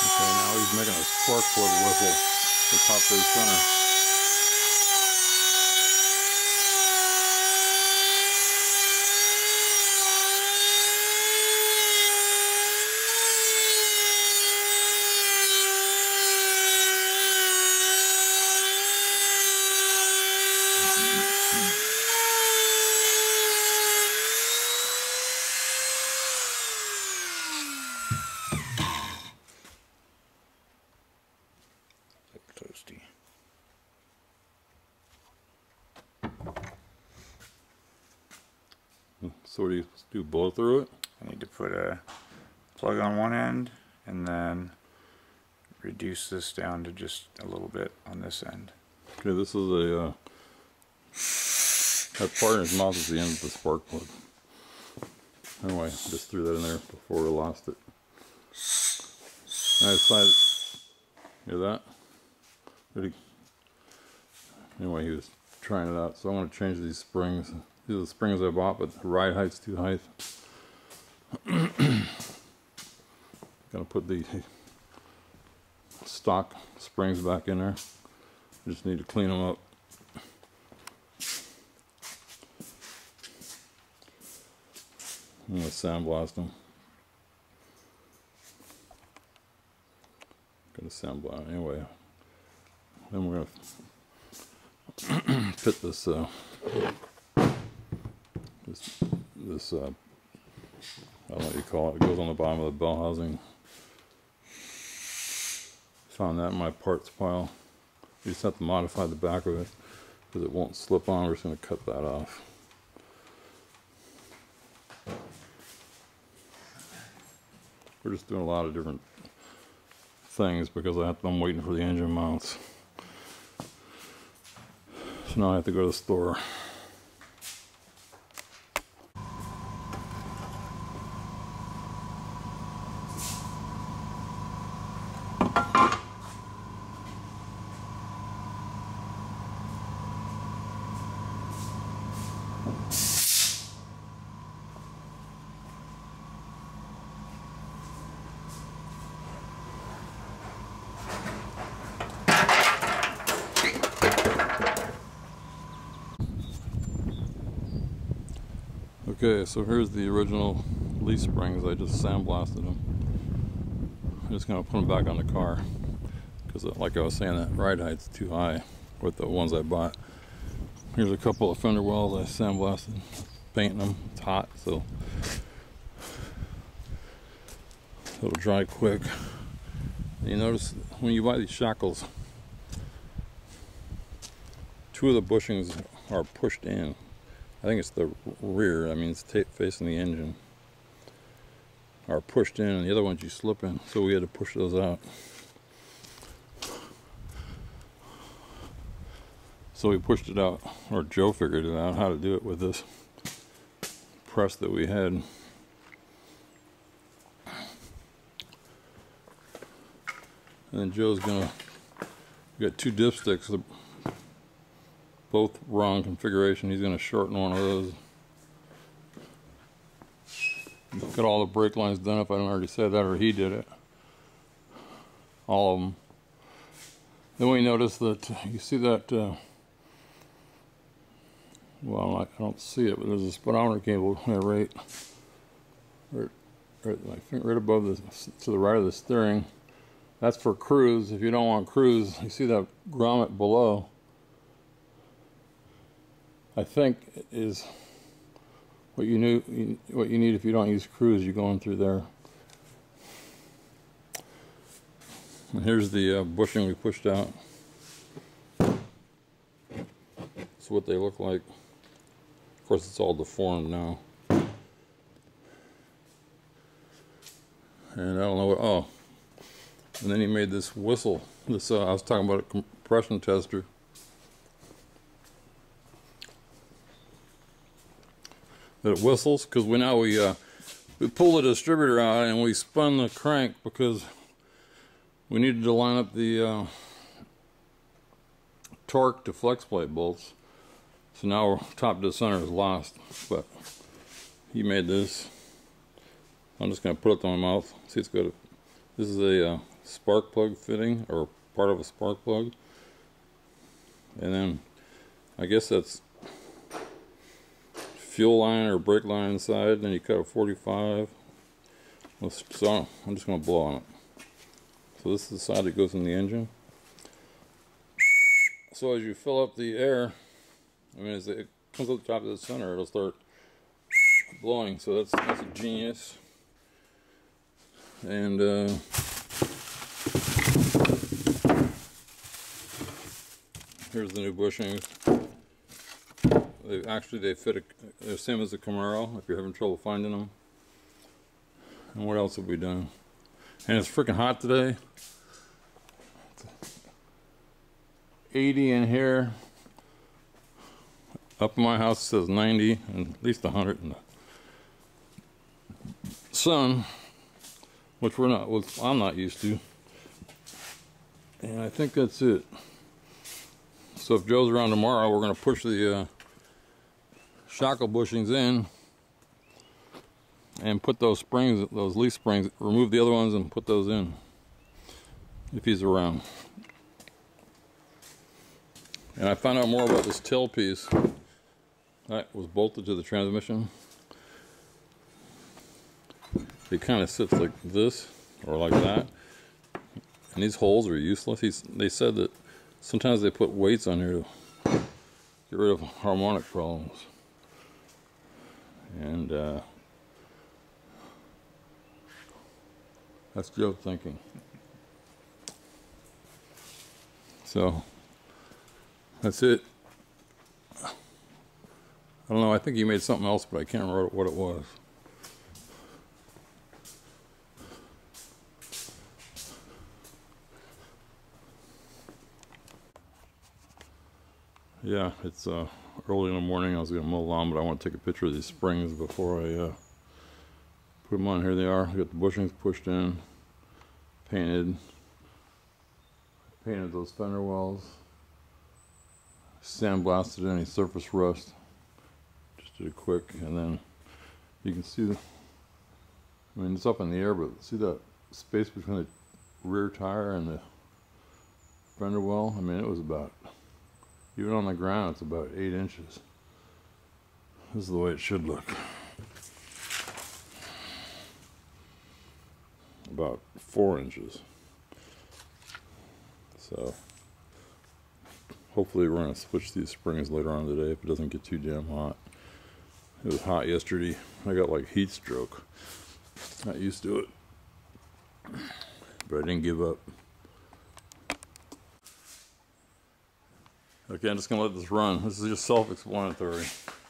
Okay, now he's making a spark plug whistle to top dead center. Toasty. So what do you do? Blow through it? I need to put a plug on one end and then reduce this down to just a little bit on this end. Okay, this is a that part in his mouth is the end of the spark plug. Anyway, just threw that in there before we lost it. I decided, hear that? Anyway, he was trying it out, so I'm going to change these springs. These are the springs I bought, but the ride height's too high. Gonna put the stock springs back in there. Just need to clean them up. I'm gonna sandblast them. Gonna sandblast anyway. Then we're gonna fit this this I don't know what you call it. It goes on the bottom of the bell housing. Found that in my parts pile. You just have to modify the back of it because it won't slip on. We're just going to cut that off. We're just doing a lot of different things because I'm waiting for the engine mounts. So now I have to go to the store. Okay, so here's the original leaf springs. I just sandblasted them. I'm just going to put them back on the car because, like I was saying, that ride height's too high with the ones I bought. Here's a couple of fender wells I sandblasted, painting them. It's hot, so it'll dry quick. And you notice when you buy these shackles, two of the bushings are pushed in. I think it's the rear, I mean it's facing the engine, are pushed in, and the other ones you slip in, so we had to push those out. So we pushed it out, or Joe figured it out how to do it with this press that we had. And then Joe's gonna, we got two dipsticks, both wrong configuration. He's going to shorten one of those. Got all the brake lines done if I don't already said that, or he did it. All of them. Then we notice that, you see that, well, I don't see it, but there's a speedometer cable right above to the right of the steering. That's for cruise. If you don't want cruise, you see that grommet below, I think is what you need if you don't use cruise. You're going through there. And here's the bushing we pushed out. That's what they look like. Of course, it's all deformed now. And I don't know what. Oh, and then he made this whistle. This I was talking about a compression tester. That it whistles because we pulled the distributor out and we spun the crank because we needed to line up the torque to flex plate bolts. So now top dead center is lost, but he made this. I'm just going to put it on my mouth. See, it's got a, this is a spark plug fitting, or part of a spark plug. And then I guess that's fuel line or brake line inside. Then you cut a 45. So I'm just going to blow on it. So this is the side that goes in the engine. So as you fill up the air, I mean, as it comes up the top of the center, it'll start blowing. So that's a genius. And here's the new bushings. They fit the same as the Camaro if you're having trouble finding them. And what else have we done? And it's freaking hot today. It's 80 in here. Up in my house it says 90 and at least 100 in the sun, which I'm not used to. And I think that's it. So if Joe's around tomorrow, we're going to push the shackle bushings in and put those springs, those leaf springs, remove the other ones and put those in if he's around. And I found out more about this tailpiece that was bolted to the transmission. It kind of sits like this or like that, and these holes are useless. They said that sometimes they put weights on here to get rid of harmonic problems. And that's Joe thinking. So that's it. I don't know, I think he made something else, but I can't remember what it was. Yeah, it's early in the morning. I was going to mow the lawn, but I want to take a picture of these springs before I put them on. Here they are. I got the bushings pushed in, painted those fender wells, sandblasted any surface rust. Just did it quick, and then you can see I mean, it's up in the air, but see that space between the rear tire and the fender well? I mean, it was about, even on the ground, it's about 8 inches. This is the way it should look. About 4 inches. So hopefully we're going to switch these springs later on today if it doesn't get too damn hot. It was hot yesterday. I got like heat stroke. Not used to it. But I didn't give up. Okay, I'm just going to let this run. This is just self-explanatory.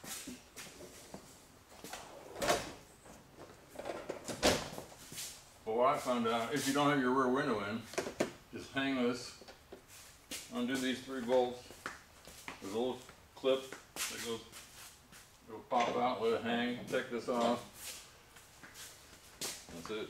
But what I found out, if you don't have your rear window in, just hang this, undo these 3 bolts. There's a little clip that goes, it'll pop out, let it hang, take this off. That's it.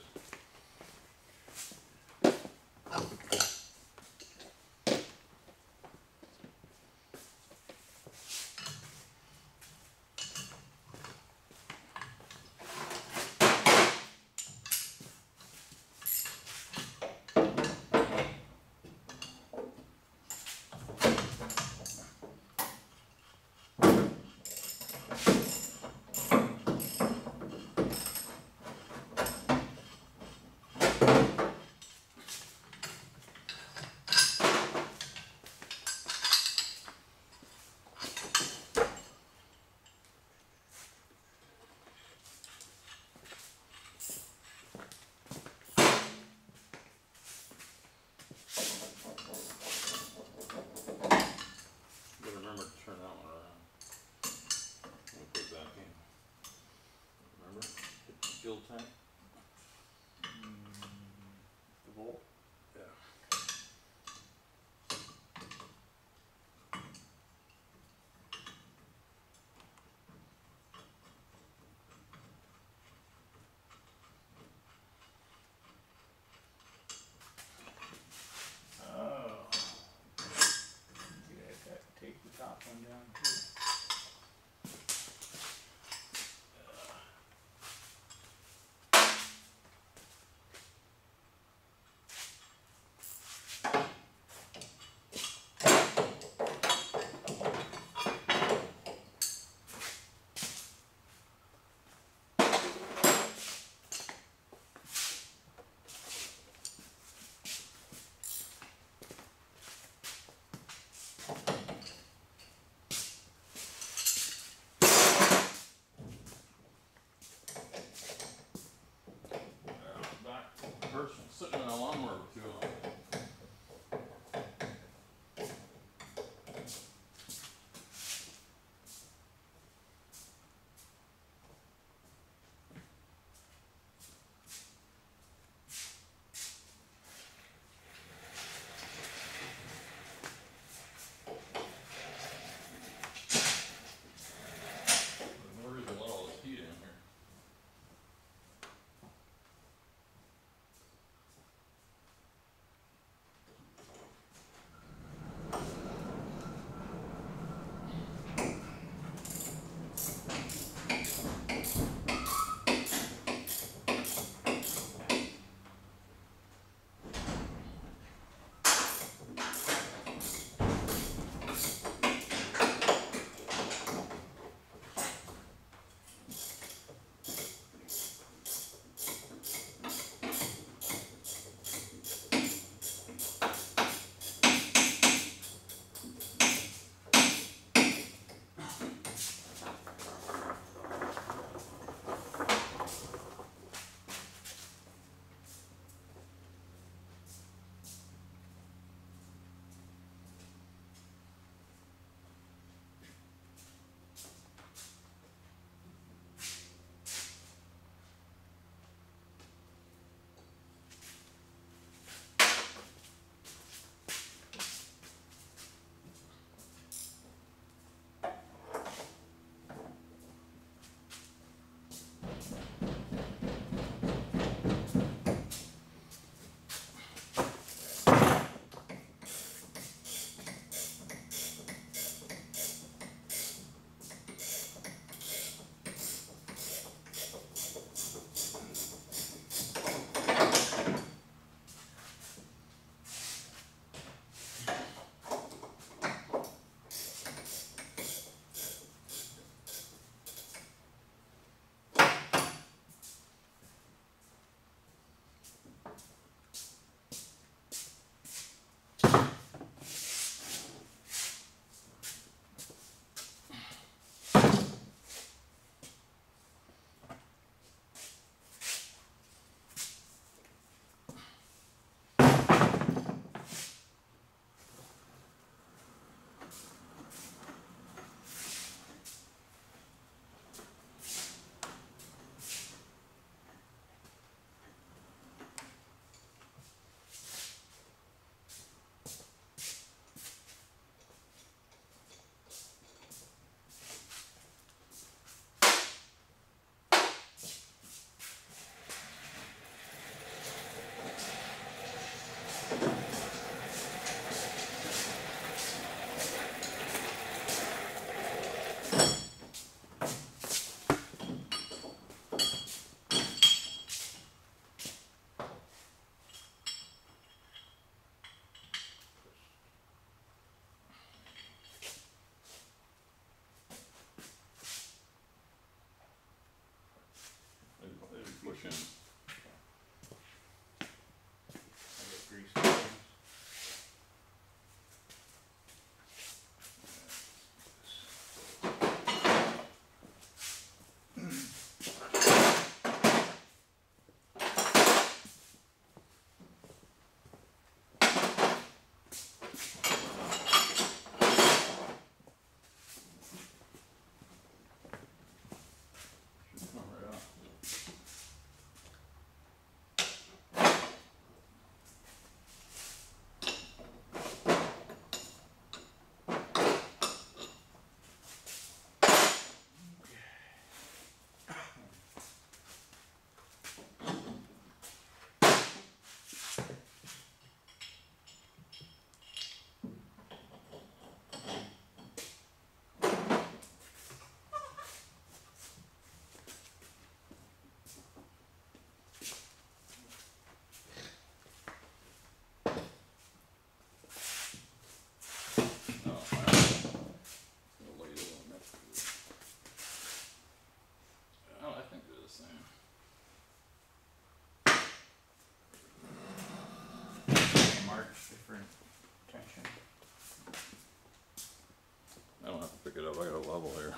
person sitting in a lawnmower for too long. There's no reason to let all this heat in here. Push in. I get grease on things. Should come right out. Different tension. I don't have to pick it up, I got a level here.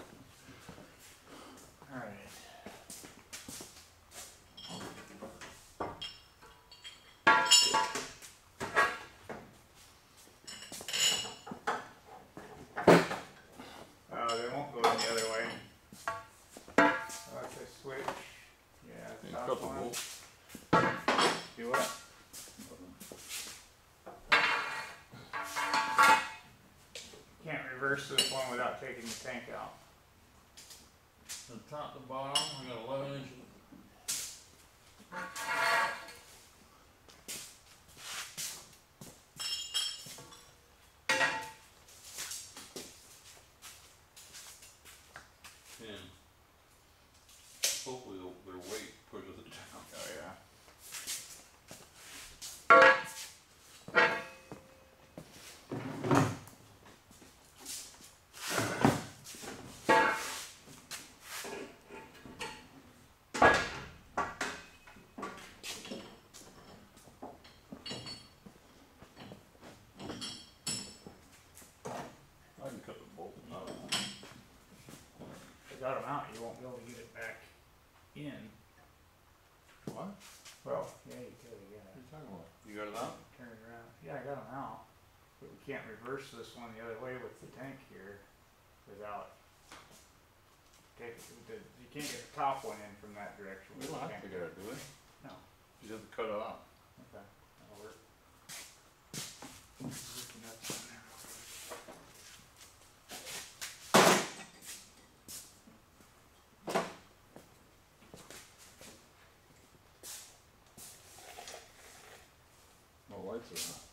Alright. Do what? Can't reverse this one without taking the tank out. From top to bottom, I got 11 inches. And hopefully their weight pushes it down. Oh yeah. I can cut the bolt out. If you got them out, you won't be able to get it back in. What? Well, yeah, you could, What yeah. are you talking about? You got it out? Turn it around. Yeah, I got them out. But we can't reverse this one the other way with the tank here without you can't get the top one in from that direction. We don't have to get it, do we? No. You just have to cut it out. Okay, that'll work. Get the nuts on there. No lights are on.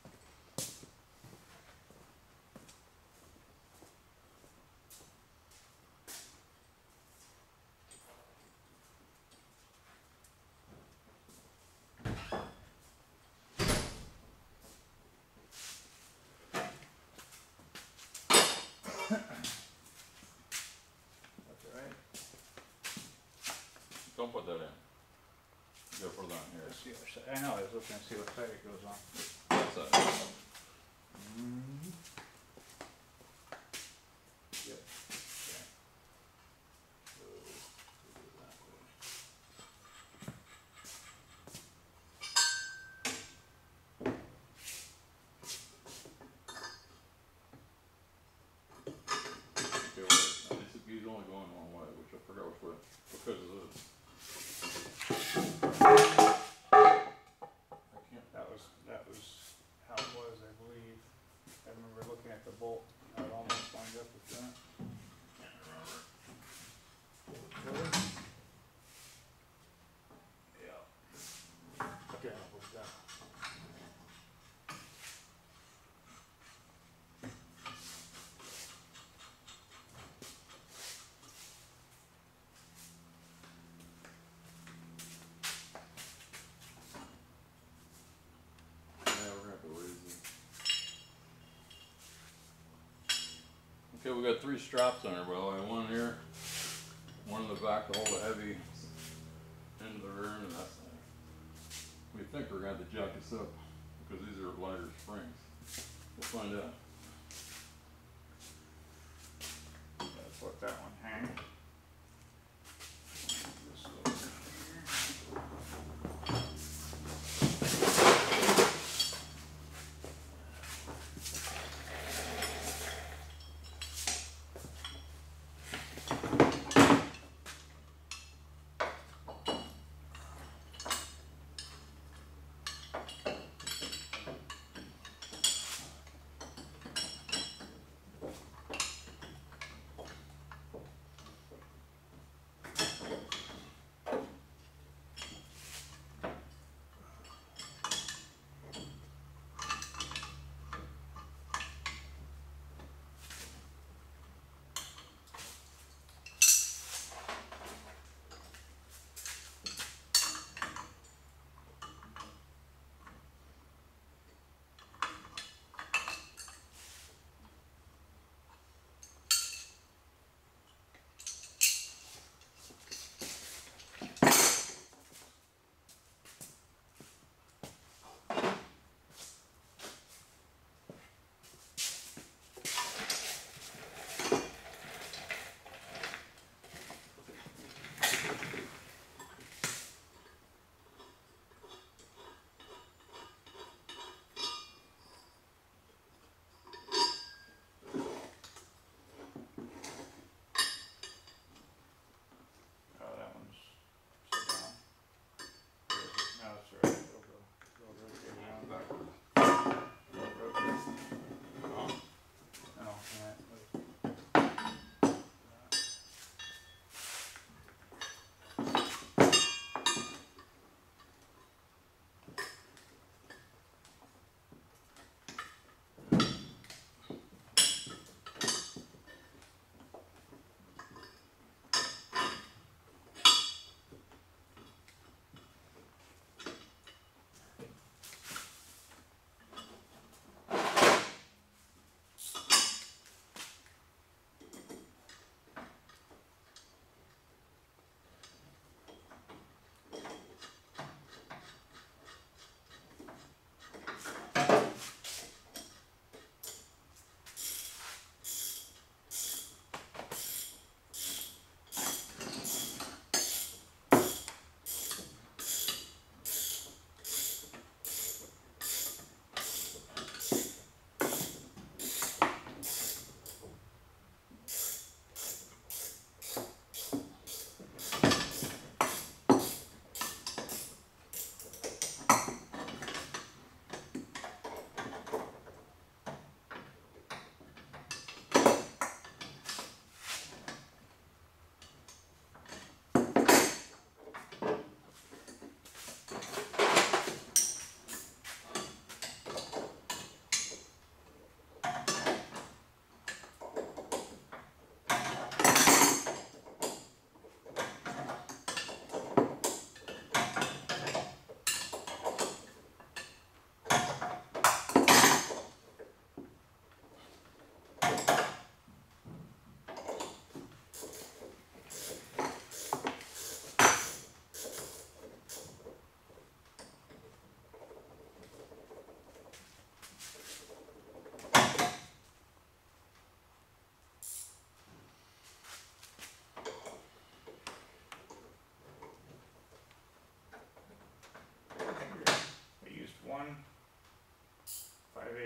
That's all right. Don't put that in. You gotta put it on here. Let's see what side. I know, I was looking to see what side it goes on. That's it. Yep. Okay. So, we'll do it that way. Okay, wait. Now, he's only going one way, which I forgot which way. Because of this. I can't. That was how it was, I believe. I remember looking at the bolt, how it almost lined up with that. Can't remember. Yeah. Okay, what's that? Yeah, we're gonna have to raise it. Okay, we got 3 straps on her, by the way. One here, one in the back to hold the heavy end of the rear end, and that's there. We think we're gonna have to jack this up because these are lighter springs. We'll find out. Let's let that one hang. This over here.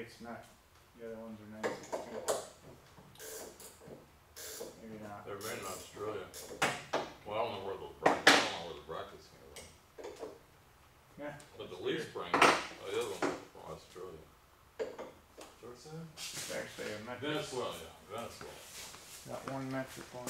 it's not. The other ones are 9/16. Maybe not. They're made in Australia. Well, I don't know where the brackets came from. Yeah. But the leaf spring, the other one from Australia. What's that? It's actually a metric. Venezuela, yeah, Venezuela. Got one metric one.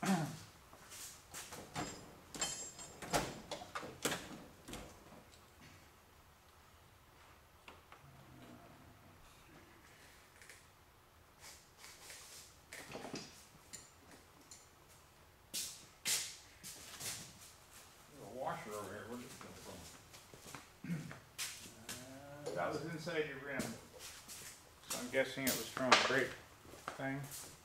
Washer over here, where'd it come from? That was inside your rim. So I'm guessing it was from a brake thing.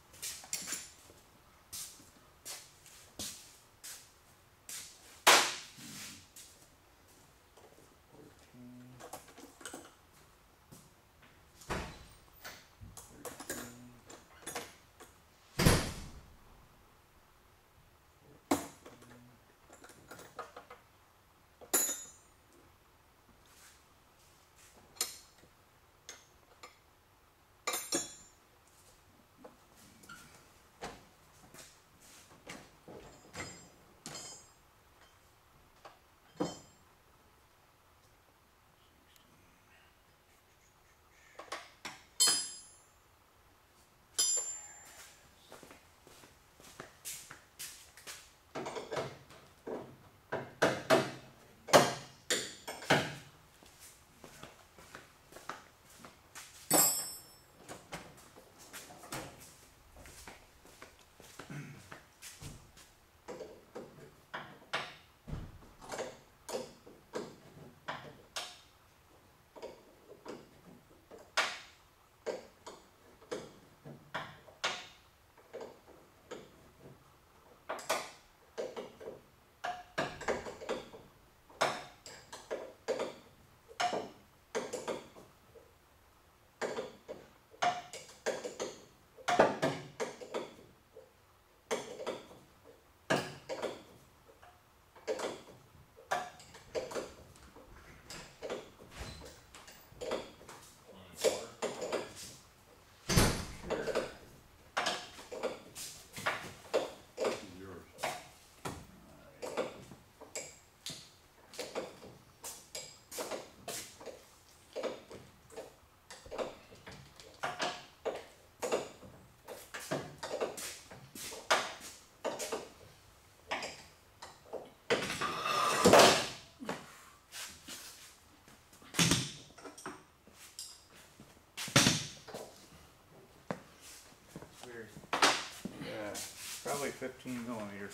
Yeah, probably 15 millimeters.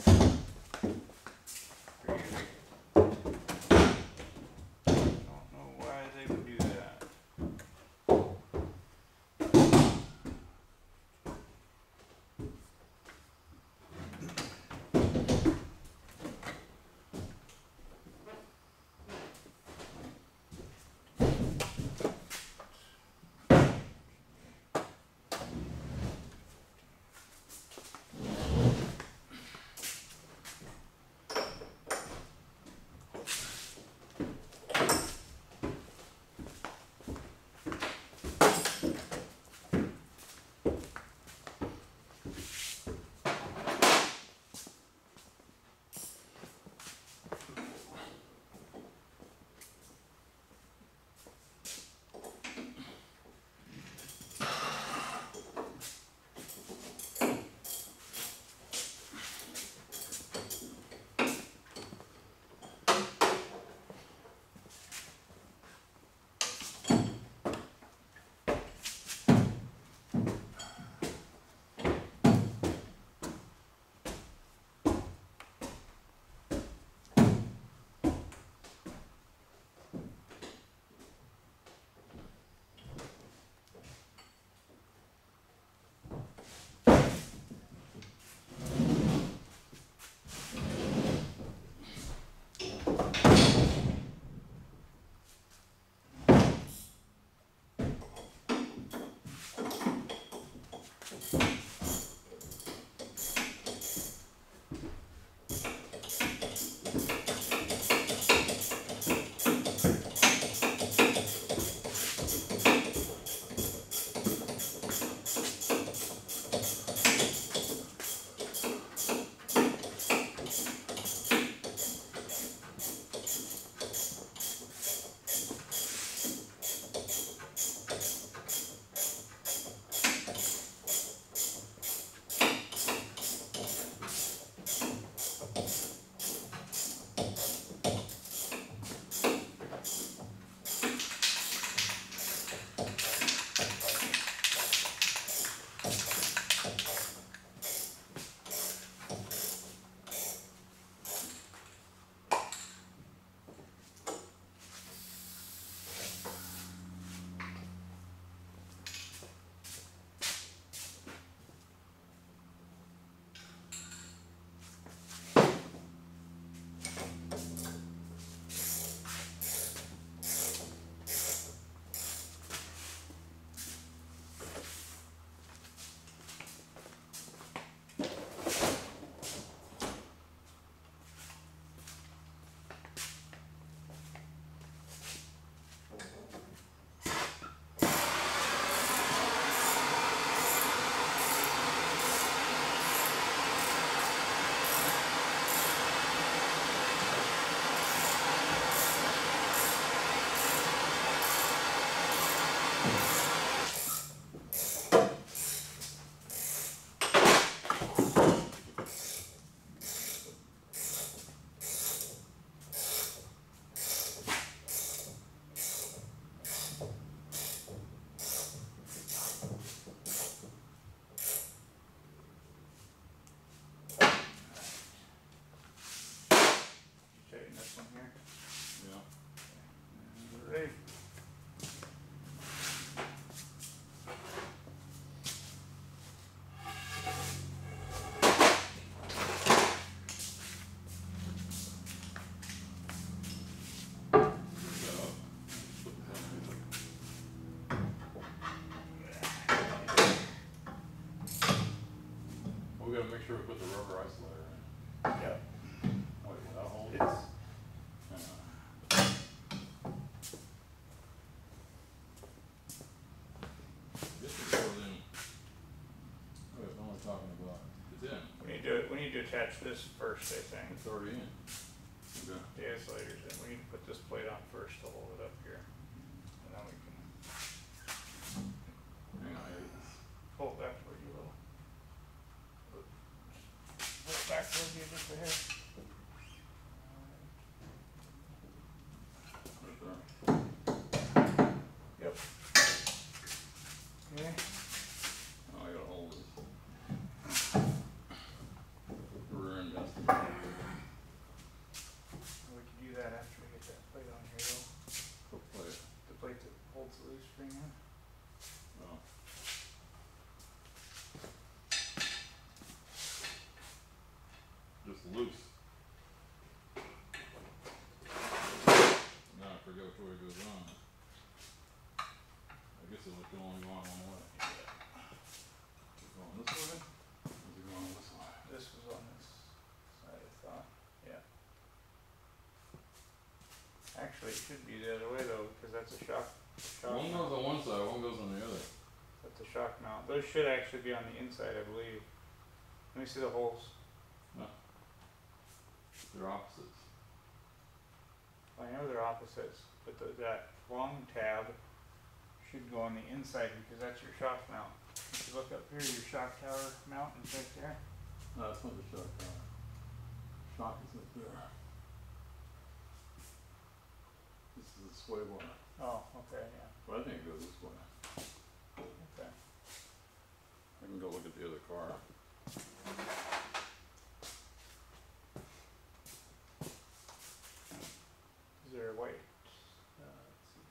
Don't know why they would do that. we gotta make sure we put the rubber isolator in. Yep. Oh, yeah, that hold? It's This is goes in. Wait, what am I talking about? It's in. we need to attach this first, I think. It's already in. Okay. The isolator's in. We need to put this plate on first to hold it up here. And then we can Hang on, here. pull it back where you will. Pull it back towards you just a hair. Right there. Yep. Okay. Oh, I gotta hold this. Rear end estimate. We can do that after we get that plate on here though. What plate? The plate that holds the leaf spring in. Oh. Just loose. Now I forget which way it goes on. I guess it can only go on one way. Is it going this way? Or is it going this way? This was on this side, I thought. Yeah. Actually, it should be the other way though, because that's a shock. One goes on one side, one goes on the other. That's a shock mount. Those should actually be on the inside, I believe. Let me see the holes. No. They're opposites. I know they're opposites, but that long tab should go on the inside because that's your shock mount. If you look up here, your shock tower mount is right there. No, that's not the shock tower. Shock is up there. This is the sway bar. Oh, okay, yeah. But I think it goes this way. Okay. I can go look at the other car. Is there a white? Let's see.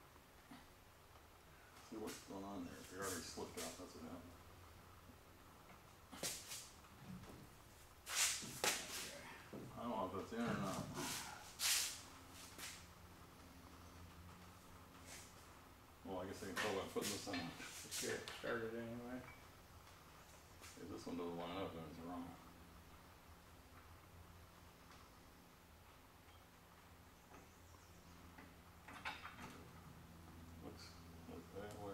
See what's going on there. If you already slipped out, that's what happened. I don't know if that's in or not. Well, I guess I can tell by putting this on. Let's get it started anyway. If this one doesn't line up, then it's wrong. Looks that way.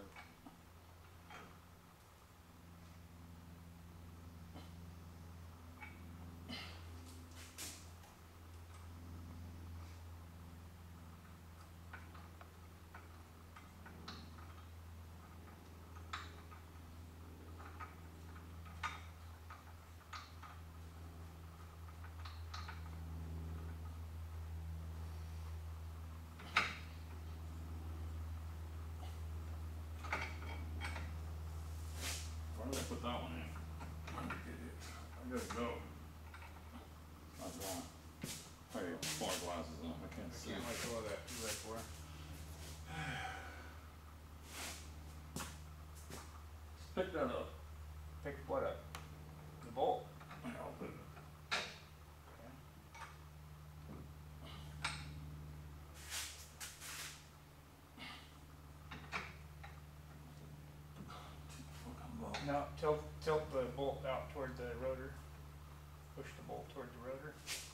Why did I put that one in? I'm an idiot. I gotta go. Not going. I got smart glasses on. I can't I see. can't let go of that 2x4. Pick that up. Pick what up? The bolt. I'll put it. No, tilt the bolt out toward the rotor. Push the bolt toward the rotor.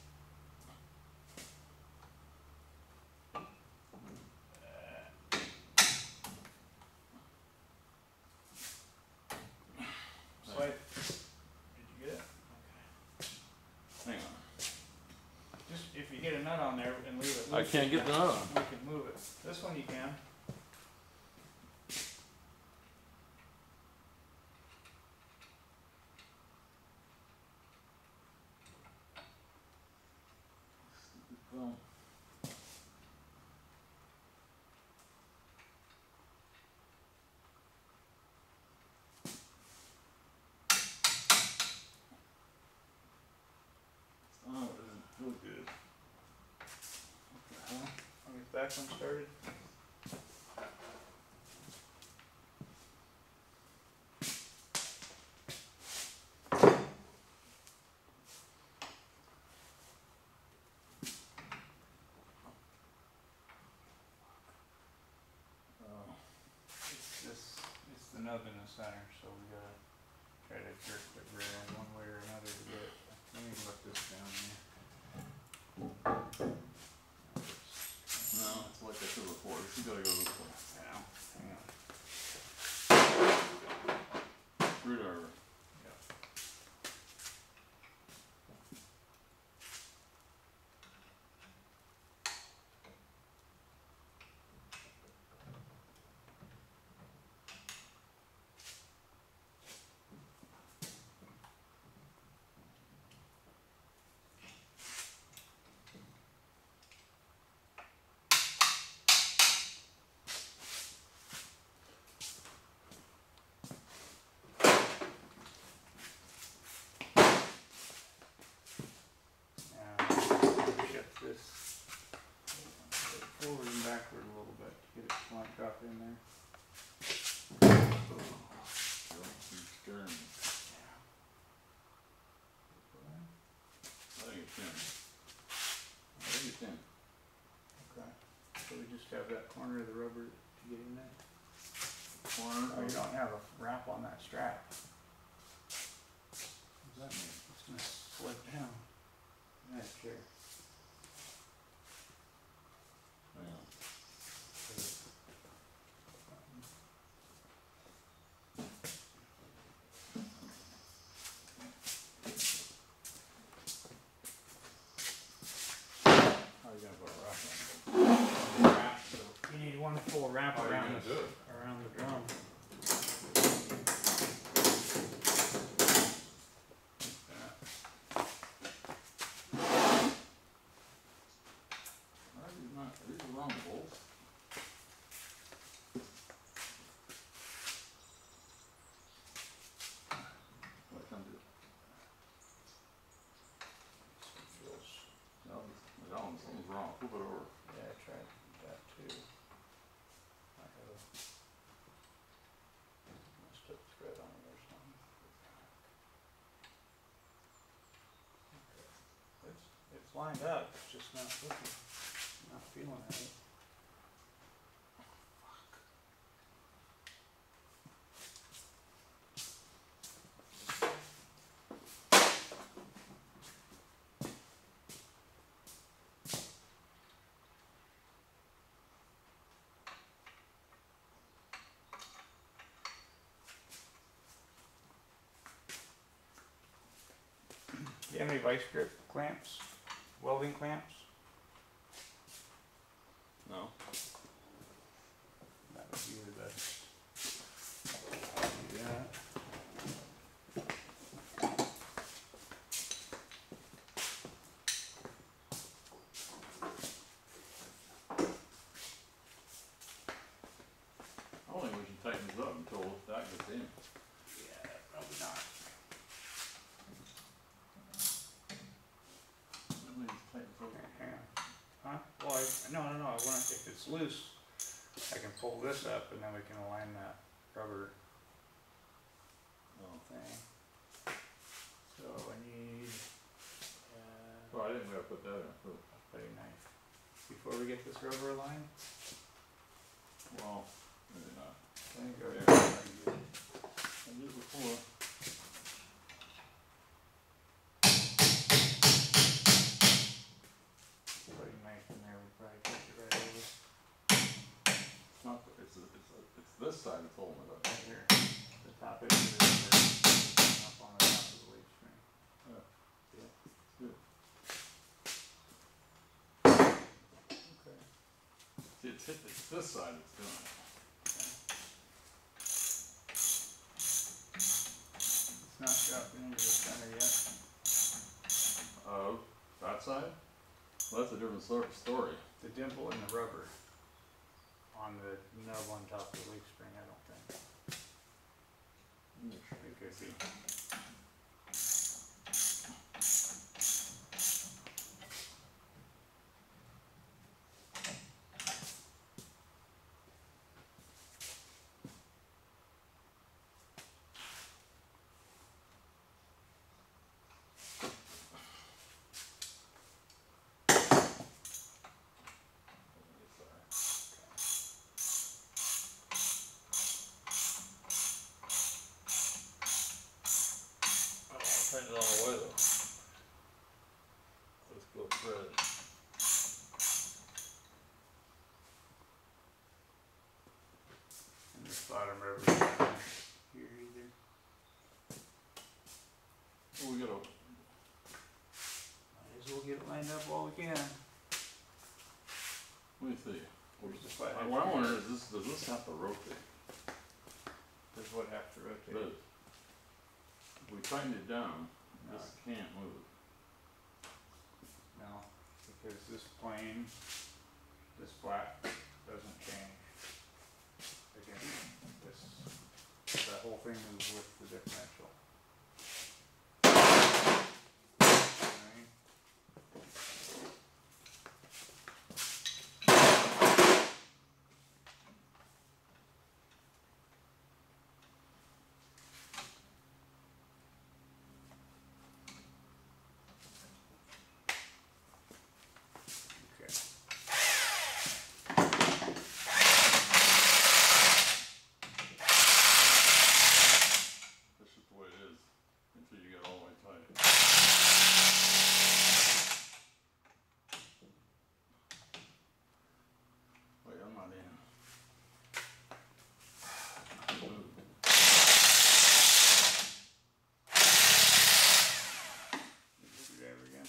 Slide. Did you get it? Okay. Hang on. Just if you get a nut on there and leave it loose, I can't get the nut on. we can move it. This one you can. Well, oh, it doesn't feel good. What the hell? I'll get that one started. Oh. It's the nub in the center, so we gotta try to jerk the rear end one way or another to get it. Let me look this down here. No, it's like I said before. This has got to go this way. Yeah, hang on. Screwdriver. Yep. Shift this forward and backward a little bit to get it slumped up in there. You're scaring me. I think it's in. I think it's in. Okay. So we just have that corner of the rubber to get in there. Corner. Oh, you don't have a wrap on that strap. What does that mean? It's gonna slip down. Yeah, sure. Hang on. How are you gonna put a wrap on it? You need one full wrap How are you around gonna do it? around the drum. Are these the wrong bolts? What can I do? No, something's wrong. Flip it over. Yeah, I tried that too. I have a messed up thread on it or something. Okay. It's lined up, it's just not looking, not feeling right. Do you have any vice grip clamps? Welding clamps? No. That would be the best. Do that. I don't think we should tighten this up until that gets in. Yeah, probably not. Let me just tighten this up. Hang on. Huh? Well, no. I want if it's loose, I can pull this up and then we can align that rubber thing. So I need Well, I didn't know I put that in. a cutting knife. Before we get this rubber aligned, Well, maybe not. I think Yeah. I I did it before. cutting knife in there would probably take it right over. It's not. It's this side that's holding it up. Right here. The top edge of the rubber up on the top of the leaf string. Yeah. Yeah. Good. Okay. See, it's this side that's doing it. It's not dropping into the center yet. Oh, that side? Well, that's a different story. The dimple in the rubber on the nub on top of the leaf spring, I don't think. It could be. it all the way though. Let's go thread it. And this bottom rubber is not here either. Oh, we gotta. Might as well get it lined up while we can. Let me see. Where's the flat? What I wonder is does this have to rotate? Does what have to rotate? But if we tighten it down, No. this can't move. No, because this plane, this flat doesn't change. Again, that whole thing moves with the differential. Alright. Okay. That's just the way it is until you get all the way tight. Wait, I'm not in. Move. Screwdriver again.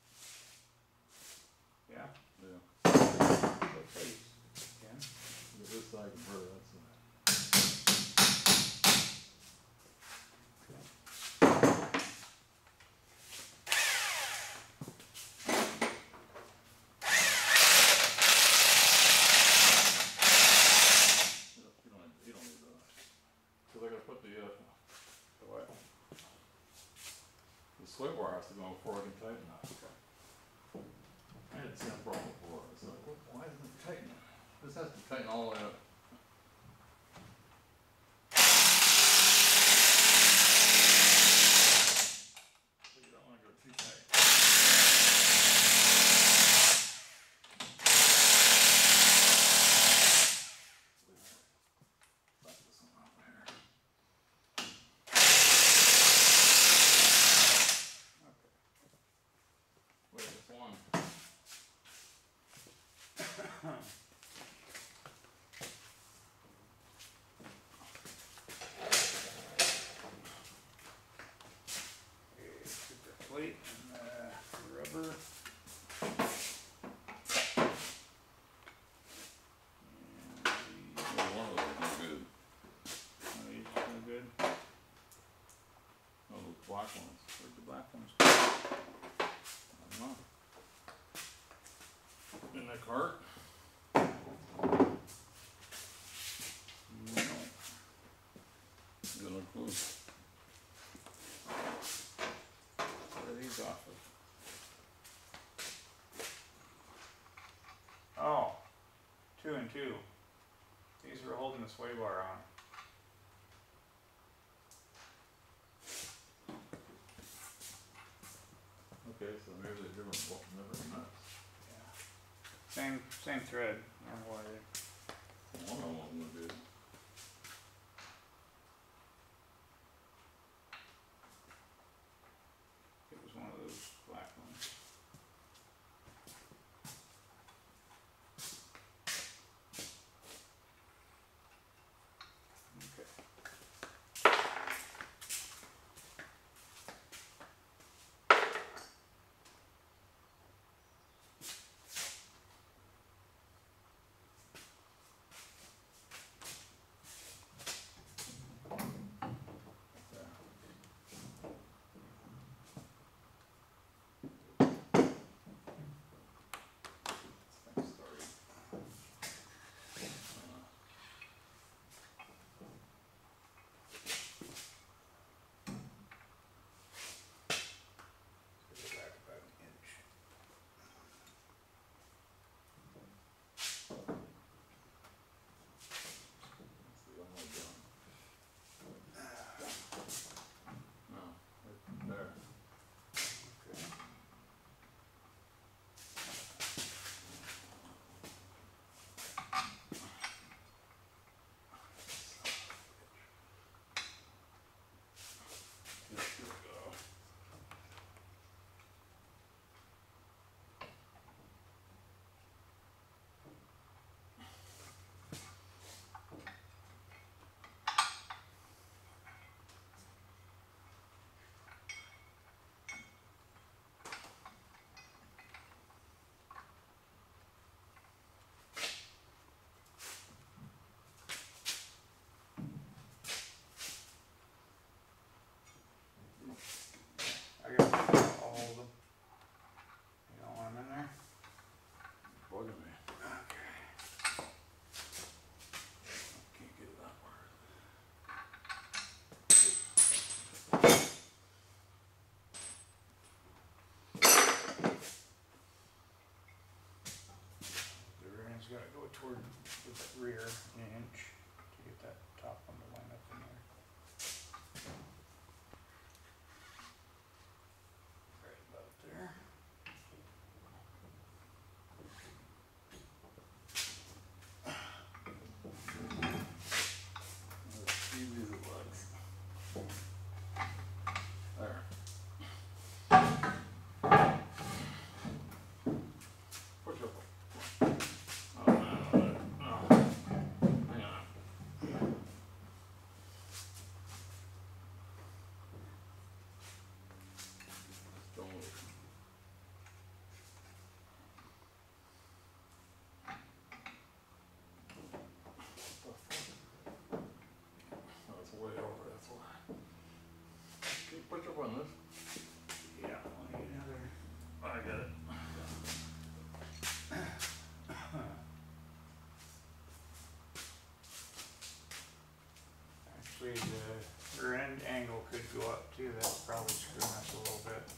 Yeah. Yeah. Both ways. Again. Get this side converted, that side. You don't need that. Because I gotta put the What? the sway bar has to go before I can tighten that. I had the same problem before. It's like, why isn't it tightening? This has to tighten all the way up. So you don't want to go too tight. Back this one off here. Okay. Wait, it's one. Get the plate and the rubber. And Well, one of those is good. these are no good. Oh, those black ones. Where'd the black ones go? I don't know. In the cart? No. Got no clue. What are these off of? Oh, 2 and 2. These were holding the sway bar on. Okay, so maybe they're different nuts. Yeah. Same thread. I don't know why they. One of them was good. It was one of those black ones. Okay. the rear an inch to get that top one to line up in there. Right about there. As easy as it looks. There. Push up. Oh, no. Hang on. Don't move. Oh, it's way over, that's why. Can you push up on this? Yeah, I'll need another. I got it. Actually, the rear end angle could go up too. That's probably screwing us a little bit.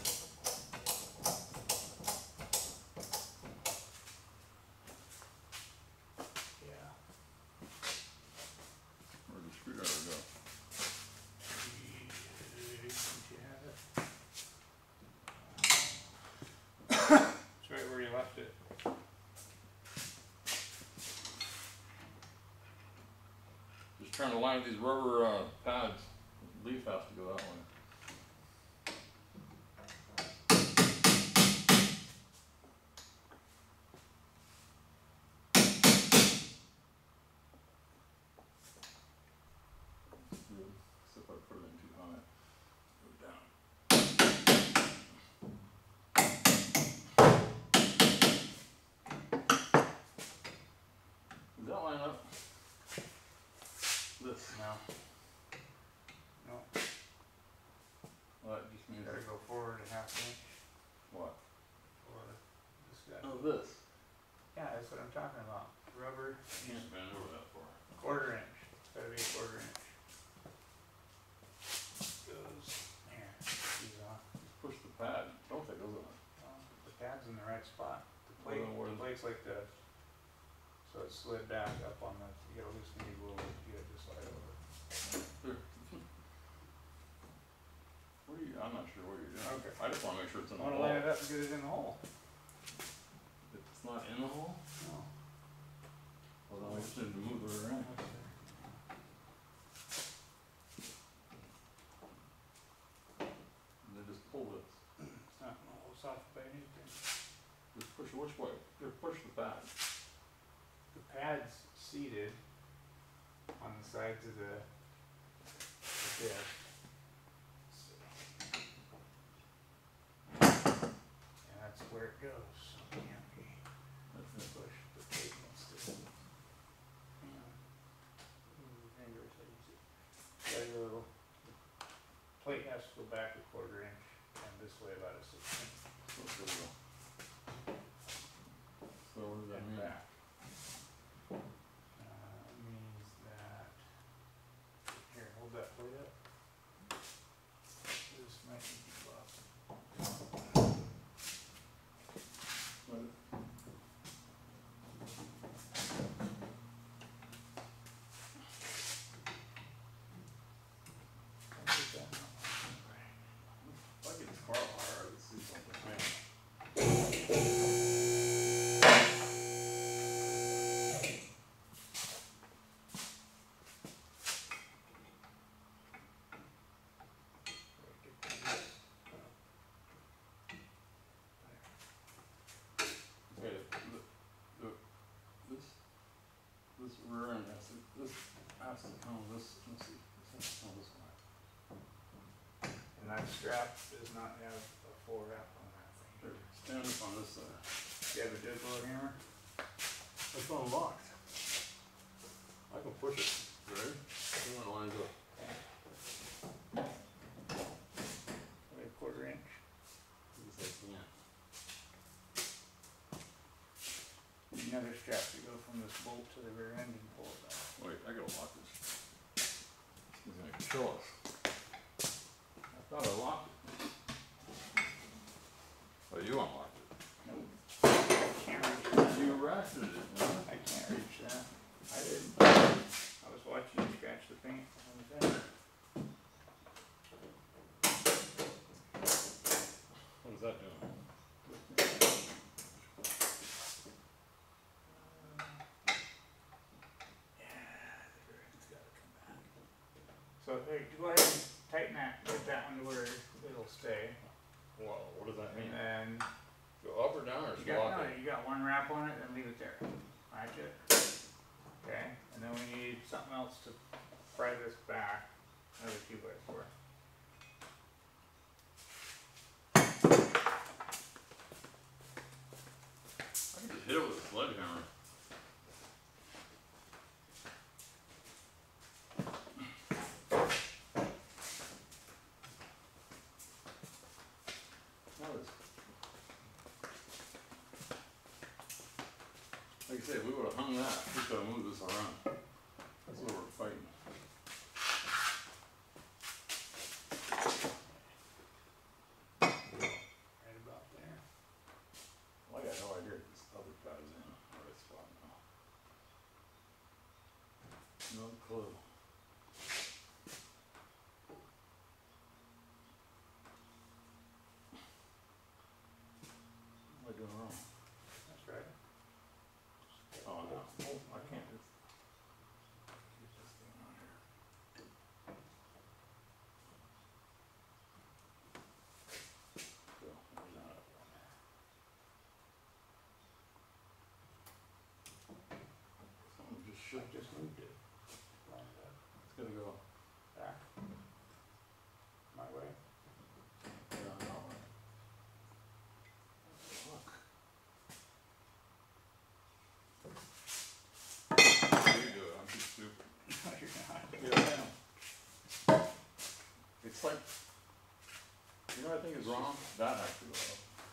Yeah. Where'd the screwdriver go? It's right where you left it. Just trying to line up these rubber pads. The leaf has to go that way. Good. Except I put it in too high. Go down. Does that line up? This. No. No. Well, that just means Gotta go forward a half inch what? for this guy. Oh, this. Yeah, that's what I'm talking about. Rubber, Can't bend over that far. quarter inch. It's gotta be a quarter inch. Goes there. He's on. Just push the pad. Don't take those on. The pad's in the right spot. The Well, plate, then what the is- plate's like this. So it slid back up on the, you gotta loosen these a little bit to get it to slide over. There. What are you? I'm not sure what you're doing. Okay. I just want to make sure it's in I the wanna hole. line it up and get it in the hole. It's not in the hole? No. Well, then we just need to move it around. And then just pull this. It's not gonna hold soft by anything. Just push it which way? Just push the pad. The pad's seated on the sides of the disc. And that's where it goes. So it can't be push. The plate needs to. Hang on. Move your fingers, I use it. Gotta go. The plate has to go back a quarter inch and this way about a 16th. So there we go. So what does that And mean? back. Means that, here, hold that plate up. This might need to go up. Let it- I'll put that on. If I get this car higher, I would see something. Okay, this rear end has to, this has to come this, let's see, this has to come this way. And that strap does not have a full wrap on that thing. Here, stand up on this side. Do you have a diplo hammer? It's unlocked. I can push it, ready? See when it lines up. Like a quarter inch. This I can't. Another strap to go from this bolt to the rear end and pull it out. Wait, I gotta lock this. He's gonna kill us. I thought I locked it. Oh, you unlocked it. Nope. Can't reach that. You ratcheted it, huh? I can't reach that. I didn't. I was watching you scratch the paint on the thing. What is that doing? So hey, go ahead and tighten that, get that one to where it'll stay. Well, what does that mean? And then Go up or down or you swap got, no, it? you got one wrap on it, then leave it there. Latch it. Okay, and then we need something else to pry this back. Another 2x4. I can just hit it with a sledgehammer. Like I said, we would have hung that. We could have moved this around. That's what we're fighting. Right about there. Well, I got no idea if this other guy's in the right spot now. No clue. What am I doing wrong? That's right. Oh no. I can't. Get this thing on here. So, there's that up on there. Something just shook. I just moved it. Lined up. It's gonna go. Back. My way. Yeah, no. Look. You do it. I'm too stupid. No, you're not. Get it down. It's like, you know what I think is wrong? That actually was.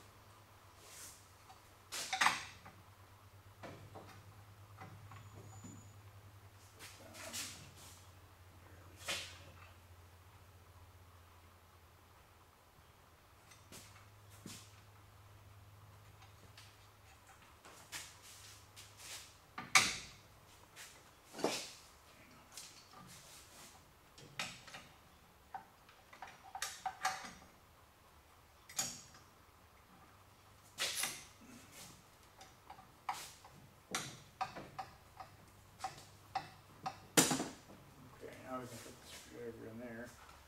Okay, now we can put the screwdriver in there.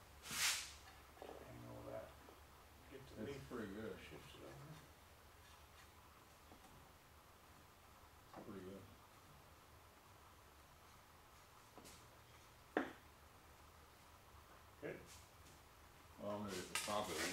Angle that. Get to the It's pretty good. shift it over. It's pretty good. Good. Well, maybe at the top of it.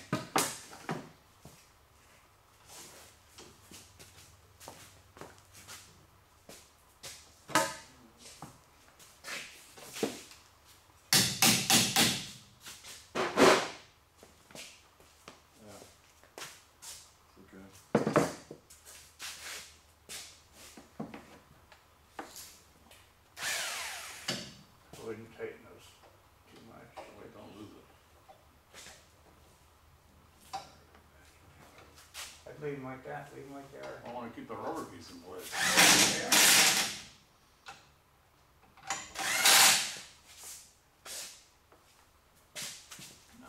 Yeah. It's okay. I wouldn't tighten those too much. Wait, don't lose it. I'd leave them like that, leave them like they are. I want to keep the rubber piece in place. Yeah. No.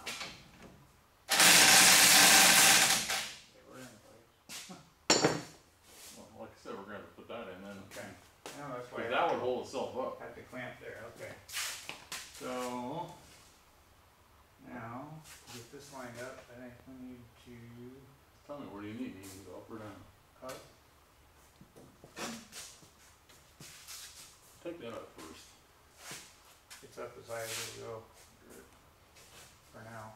They were in place. Well, like I said, we're going to put that in then. Okay. No, that's why Because I that would hold itself up. have to clamp there, okay. So, now, to get this lined up, I think we need to Tell me, what do you need? You need to go up or down? up. Take that up first. It's up as high as it'll go Good. for now.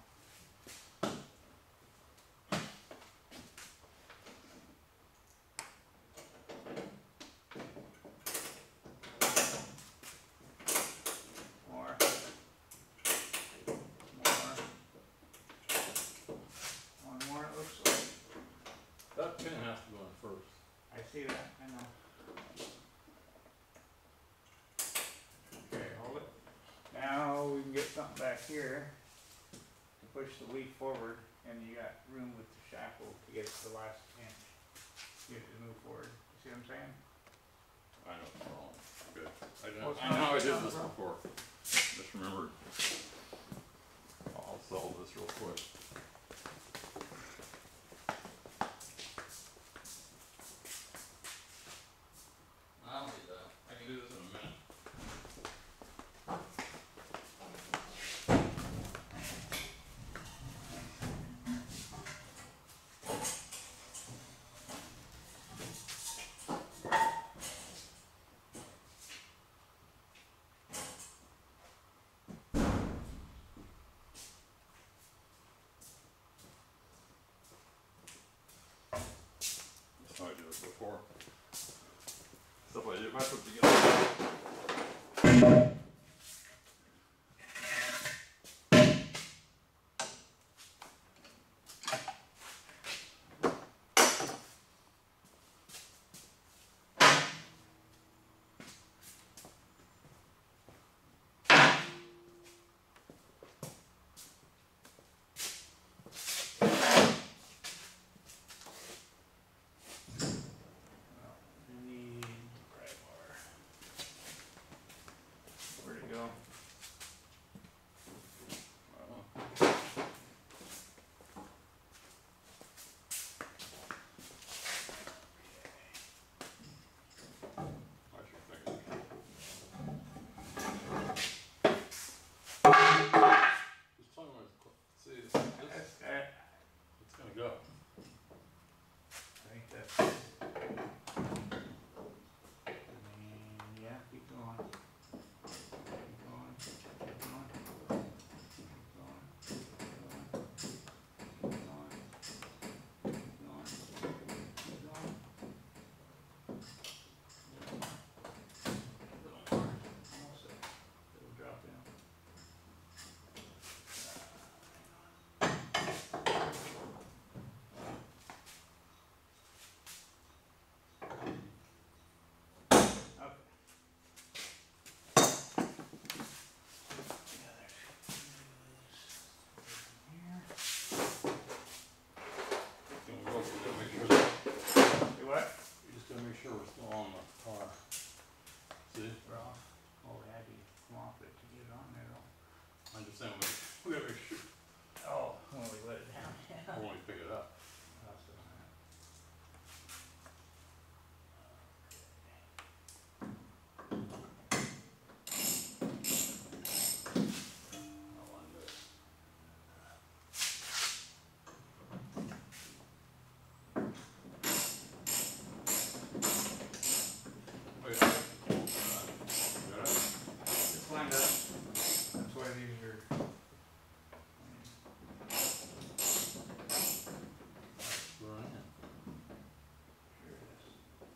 More. More. One more, it looks like. That pin has to go in first. I see that, I know. Okay, hold it. Now we can get something back here to push the leaf forward, and you got room with the shackle to get it to the last inch. Get it to move forward. You see what I'm saying? I know it's wrong. Good. done this before. Just remembered. I'll solve this real quick. I don't need that. I can do this in a minute. That's how I did it before. Stuff I did if I put together. Where'd it go? I should figure it out. Just tell me when it's see, it's gonna go. I think that's. Yeah, keep going. Keep going. Keep going. Keep going. Keep going. Keep going. Keep going. Keep going. A little more. Almost there. It'll drop down. Okay. Can we go? We gotta make sure that Do what? we just gotta make sure we're still on the car. See? We're off. Oh, we had to come off it to get it on there though. I'm just saying we gotta make sure Oh, when we let it down, yeah. when we pick it up. That's what I meant. I'll undo it. Oh yeah. Got it? It's lined up. That's why these are. Screw it in. Here it is.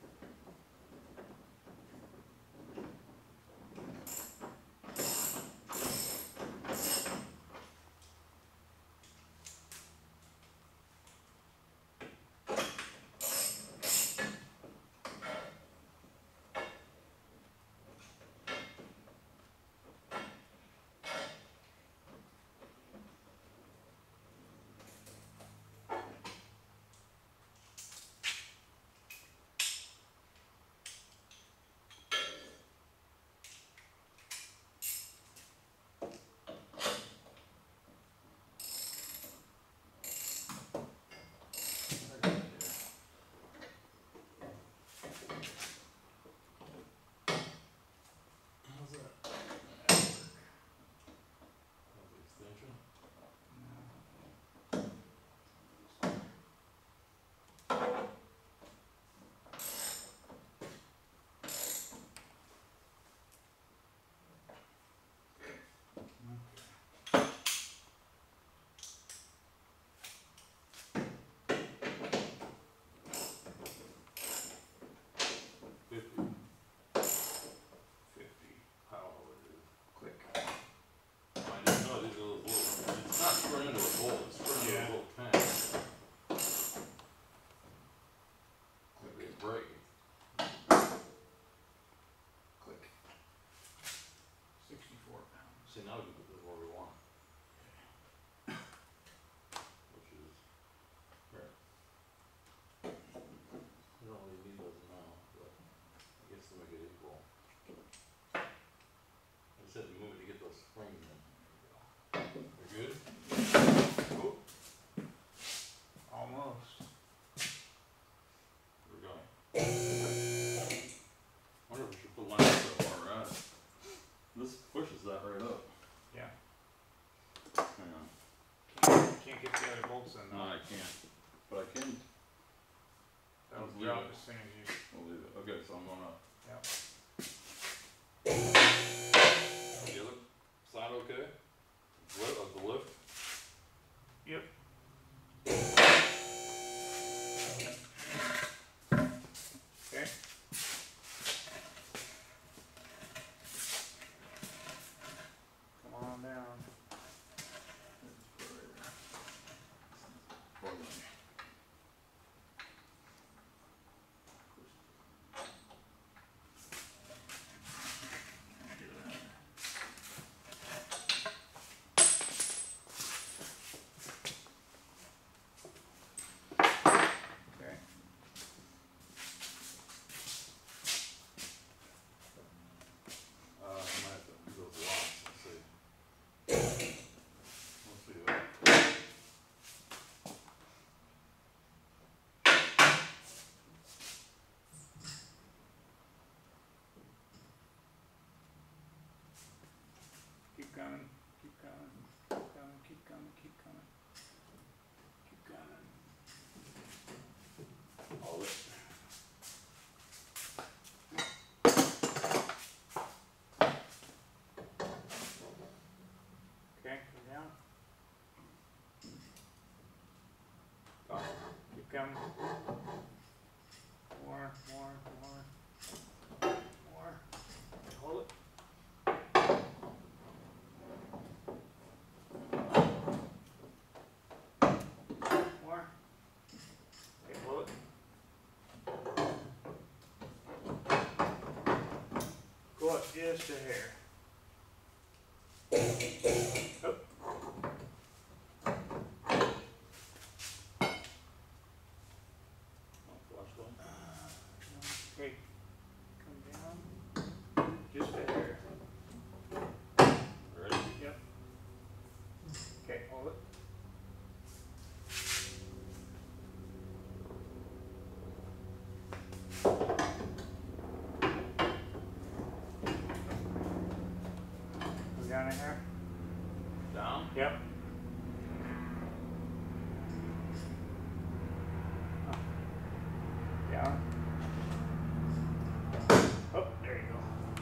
How's that? That's the extension. Power it is. Click. I didn't know these are little, it's not screwed into a bolt, it's screwed into a Yeah. little tank. Could be a break. Click. 64 pounds. See, now we can put this where we want. Which is, here. We don't really need those now, but I guess to make it equal. holes in No, them. I can't. But I can. That'll Just leave drop it. as soon as you. We'll leave it. Okay, so I'm going up. Yep. The other side okay? Lift of the lift? Yep. Okay. Come on down. Okay. I might have to do those locks. Let's see. Let's see that. Keep coming. Keep coming. Keep coming. Keep coming. Keep coming. Keep coming. All of it. Okay. Come down. Top. Keep coming. More. Hold it. More. Okay, hold it. Go up just a hair. Up. Flashlight. Okay. Come down. Just a hair. Ready? Yep. Okay, hold it. Go down a hair. Down? Yep. Down. Oh, there you go.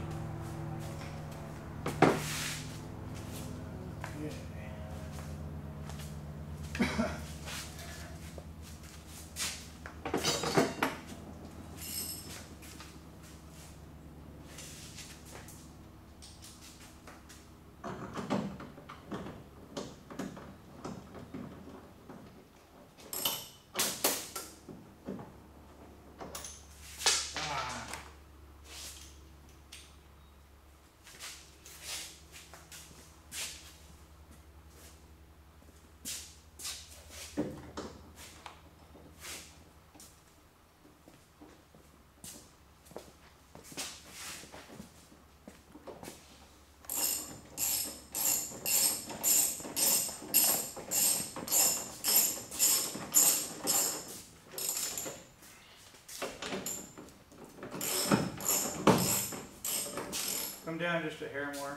Yeah. Ah. Come down just a hair more.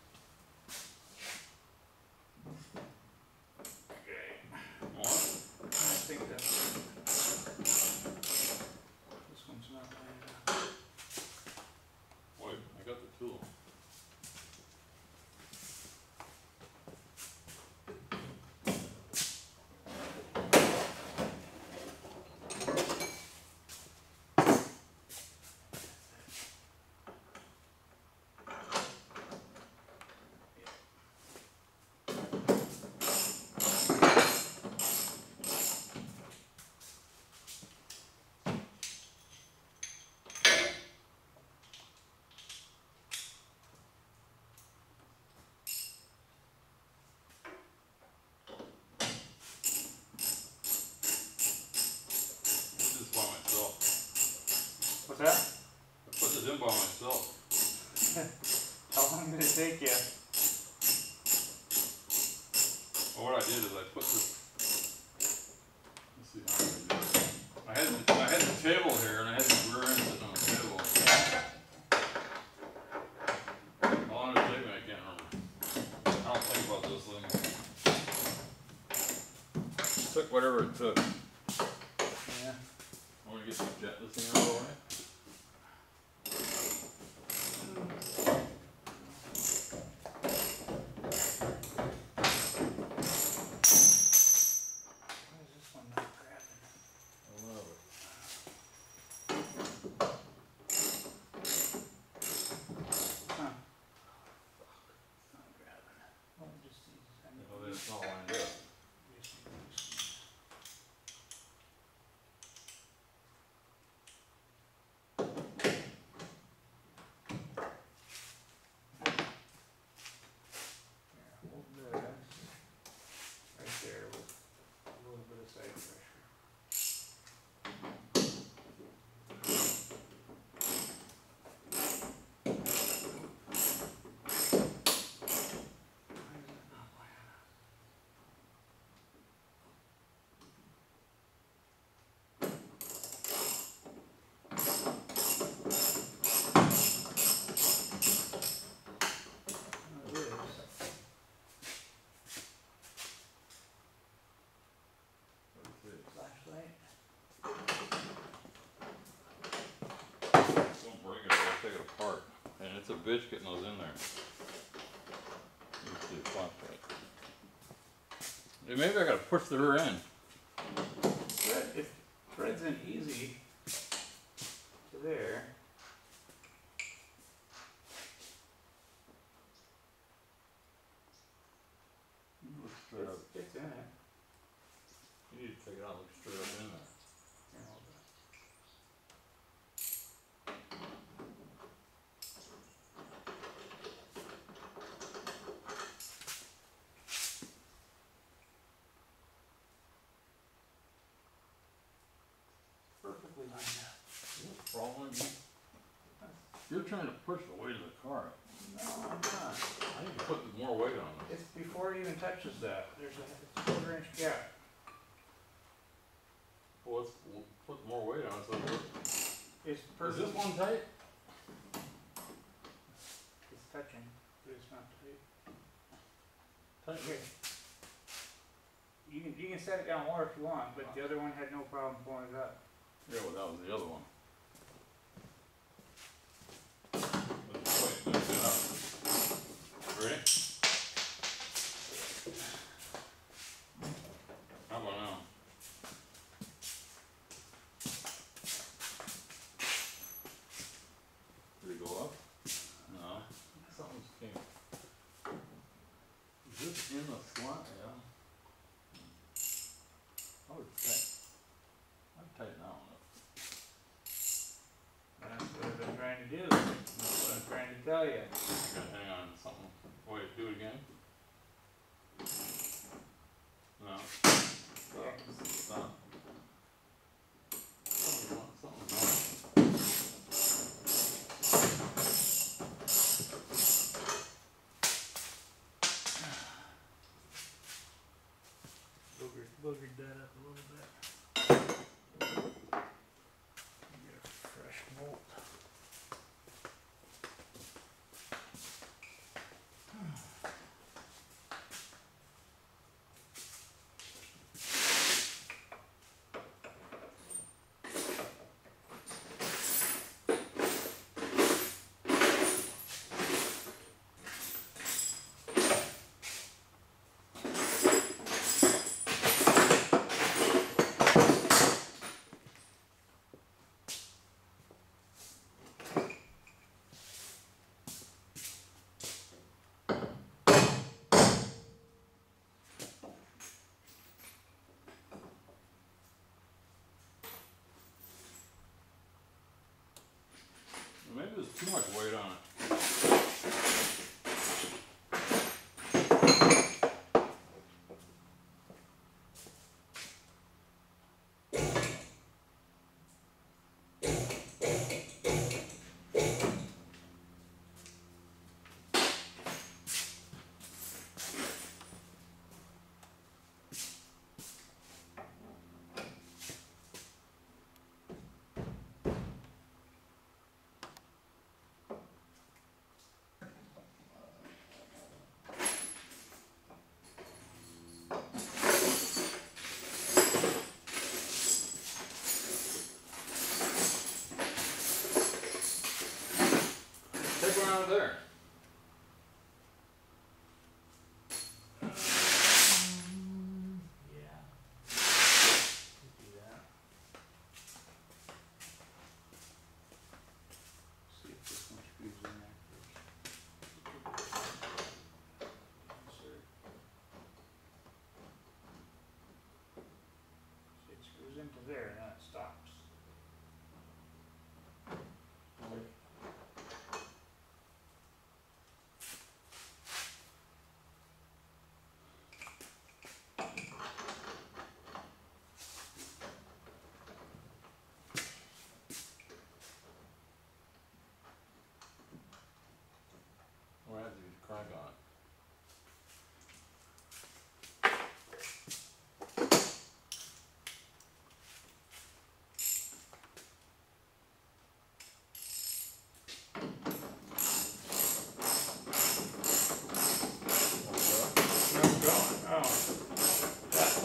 Okay. More? I think that this one's not lined up. Wait, I got the tool. What's that? I put this in by myself. How long did it take you? Well, what I did is I put this. Let's see how I do it. I had the table here and I had the rear end sitting on the table. How long did it take me? I can't remember. I don't think about this thing. Took whatever it took. Yeah. I want to get some jet this thing out of the way. Why is this one not grabbing? I love it. Huh. It's not grabbing. Well, it just needs, I need Oh, then it's not lined up. just need to loosen Here, hold this right there with a little bit of side pressure. Why is it not lining up? Oh, it is. Flashlight. Don't break it, I'll take it apart. And it's a bitch getting those in there. Let's see, flashlight. Yeah, maybe I gotta push the rear end. If threads in easy to there. Looks straight up. It's in it. You need to take it out, look straight up in there. Here, hold on. Perfectly lined up. What's wrong with you? You're trying to push the weight of the car. No, I'm not. I need to put more weight on it. It's before it even touches that. There's a 1/4 inch gap. Well, let's put more weight on it so it works. It's Is perfect. this one tight? It's touching, but it's not tight. Tight. Here. You can set it down more if you want, but the other one had no problem pulling it up. Yeah, well, that was the other one. Let's wait, let's get up. Ready? How about now? Did it go up? No. Something's came. Is this in the slot? Yeah. Oh, it's tight. I'd tighten that one up. That's what I've been trying to do. That's what I'm trying to tell you. Hang on, something. Wait, do it again? No. Stop. Stop. Something's wrong. Something's wrong. Boogered that up a little bit. Get a fresh bolt.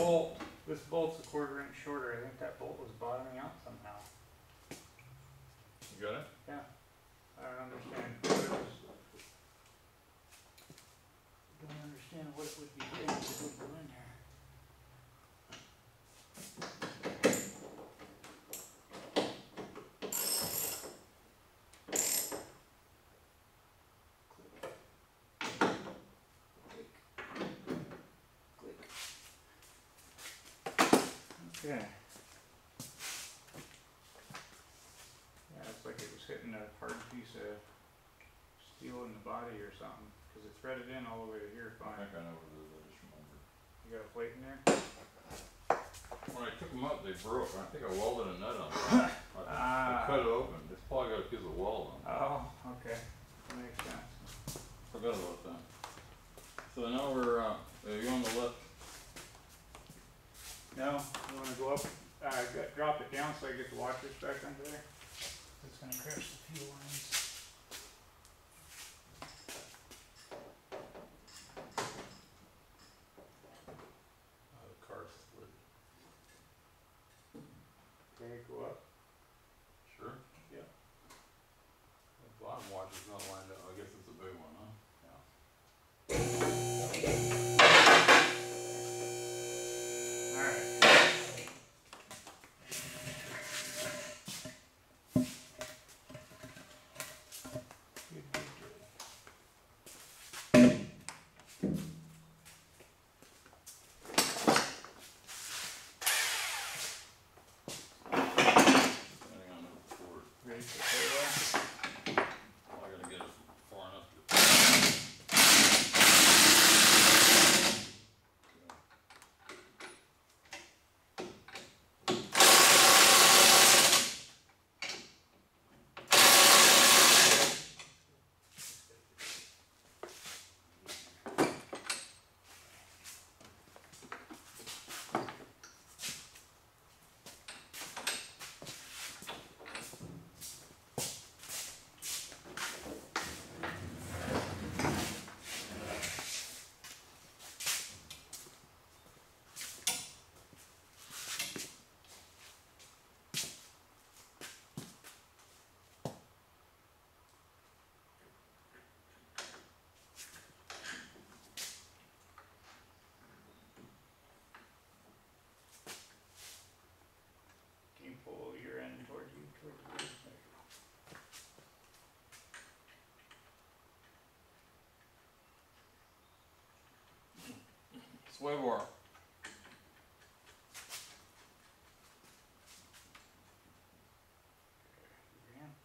bolt, this bolt's a 1/4 inch shorter. I think that bolt was bottoming out somehow. You got it? Yeah. I don't understand what it was. Don't understand what it would be doing if it would go in there. Yeah. Yeah, it's like it was hitting a hard piece of steel in the body or something, because it threaded in all the way to here I fine. think I know what it is, I just remember. You got a plate in there? When I took them up, they broke. I think I welded a nut on them. I cut it open. It's probably got a piece of weld on it. Oh, okay. That makes sense. Forgot about that. So now we're, you on the left? No, you wanna go up, drop it down so I get the washers back under there? It's gonna crush the fuel lines. Oh, the car slid. Okay, go up. Sure. Yeah. The bottom washer's not lined up. I guess it's a big one, huh? Alright. Good, good, good. Depending on the cord. Ready for payroll? I gotta get it far enough to. Can you pull your end towards you, towards the there you go. Sway bar. Your hand.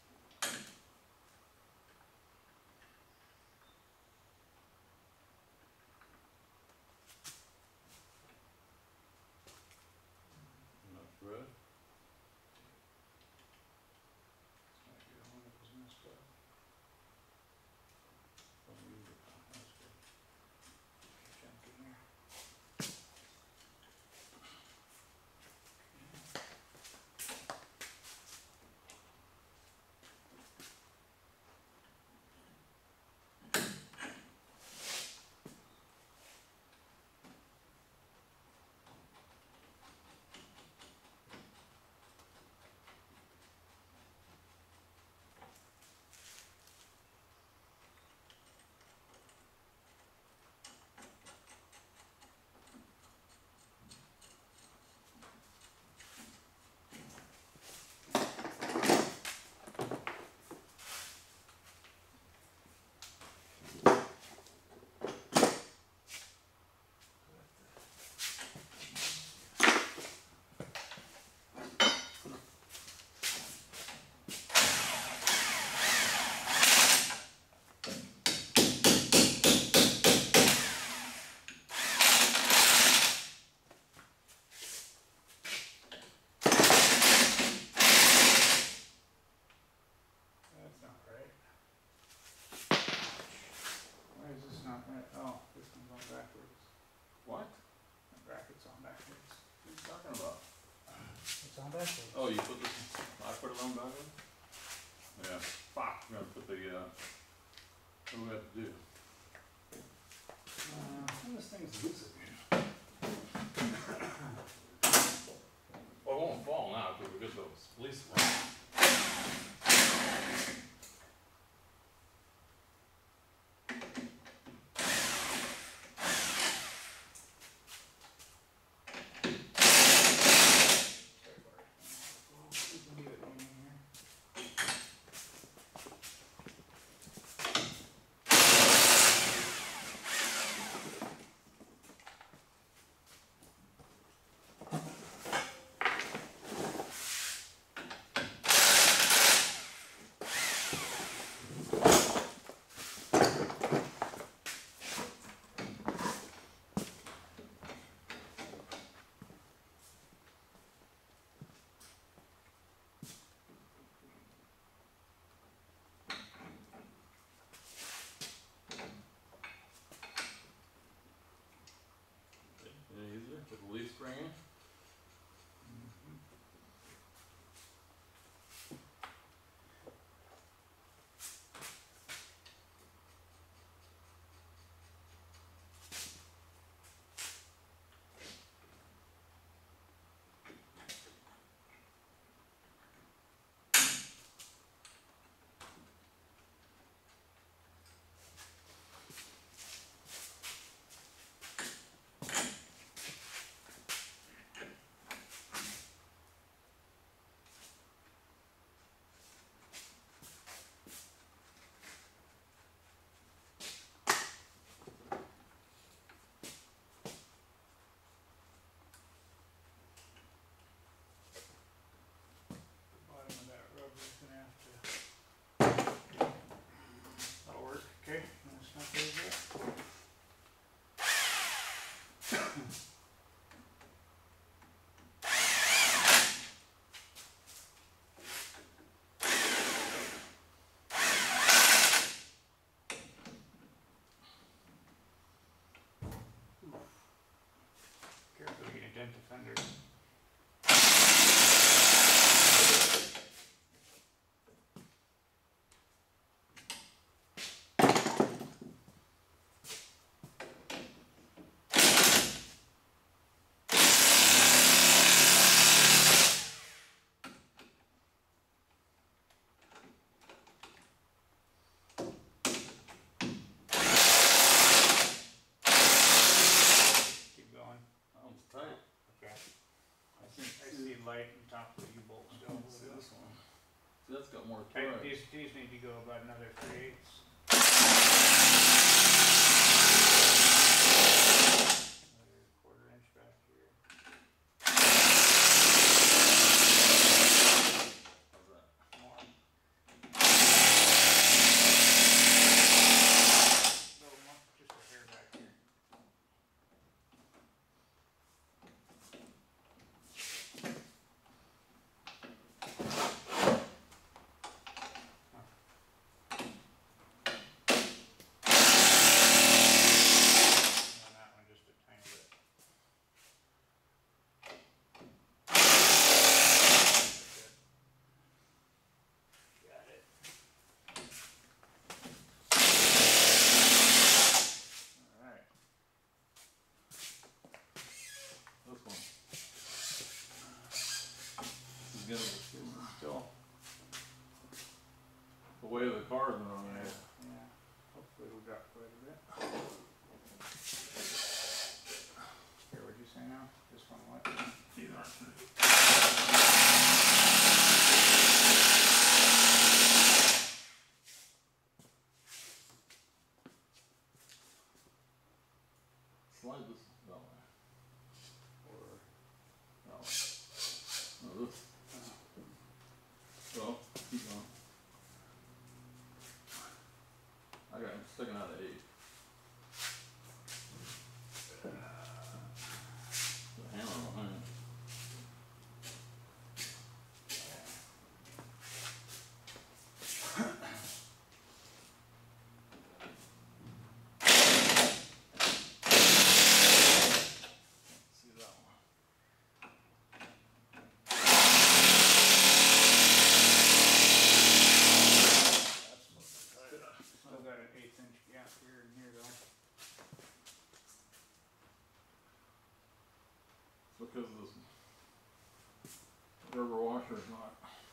Enough thread. Maybe the one that was messed up. Don't use it. That's good. Jump in here. That's not right. Why is this not right? Oh, this one's on backwards. What? The bracket's on backwards. What are you talking about? It's on backwards. Oh, you put this, I put it on backwards? Yeah. Fuck. We gotta put the, what do we have to do? This thing's loose again. lease spring. You can leave it hanging here. Any easier with the lease spring in? Bottom of that rubber is gonna have to. That'll work, okay? That's not very good. Careful, you're gonna dent the fender. Keep going. That one's tight. Okay. I think I see light on top of the U-bolt still. see this one. See, that's got more Okay, torque. these need to go about another 3/8. Another 1/4 inch back here. How's that? More. Little more, just a hair back here. And that one just a tiny bit. Got it. Alright. This one. This is good. Still. The way the car's been on there. Yeah. Hopefully it'll drop quite a bit. Here, what'd you say now? This one what? These aren't. Slide this that way. Or That way. No, this. So, keep going. I got him sticking out of 8. The hammer behind it. See that one. still got an 1/8 inch gap here and here though. Because this rubber washer is not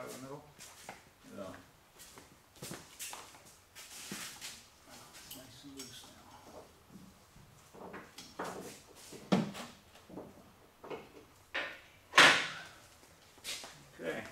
the middle. Yeah. It's nice and loose now. Okay.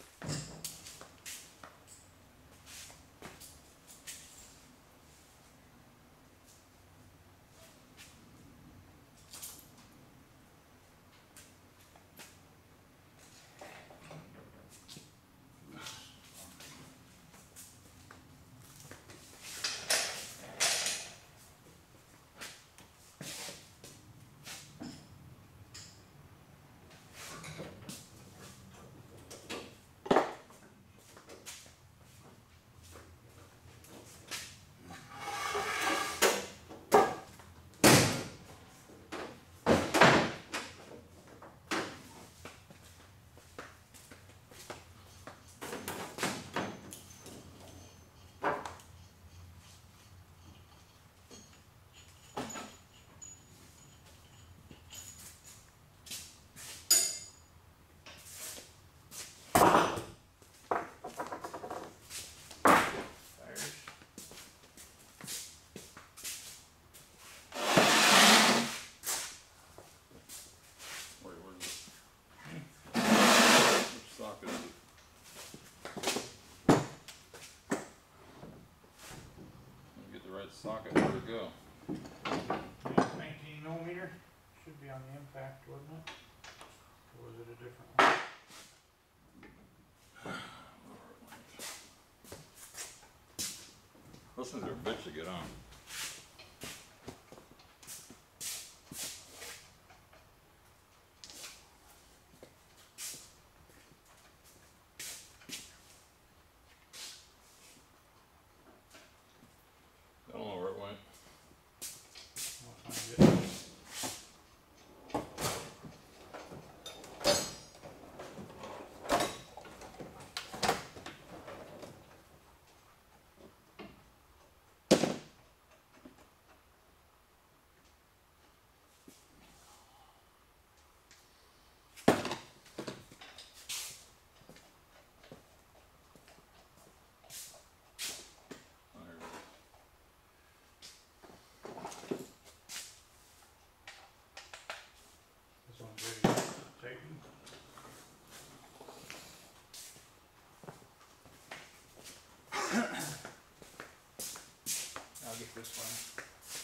Socket, where'd it go? 19 millimeter should be on the impact, wouldn't it? Or was it a different one? Those things are a bitch to get on. I don't know where it went. I'll find it. This one's ready to tighten. I'll get this one.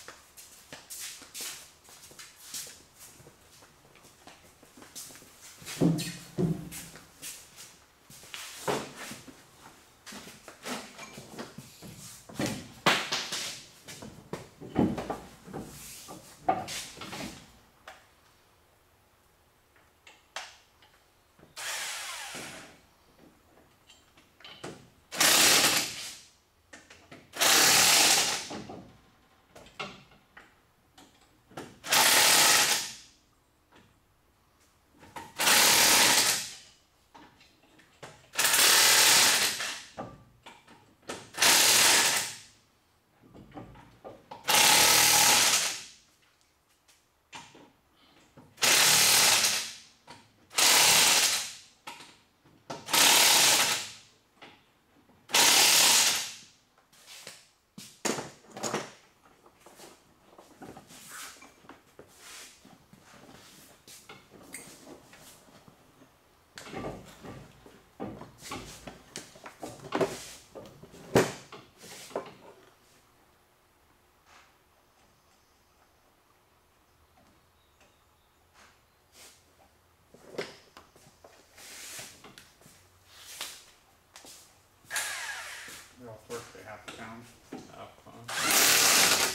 They're all worth a half pound. Half pound.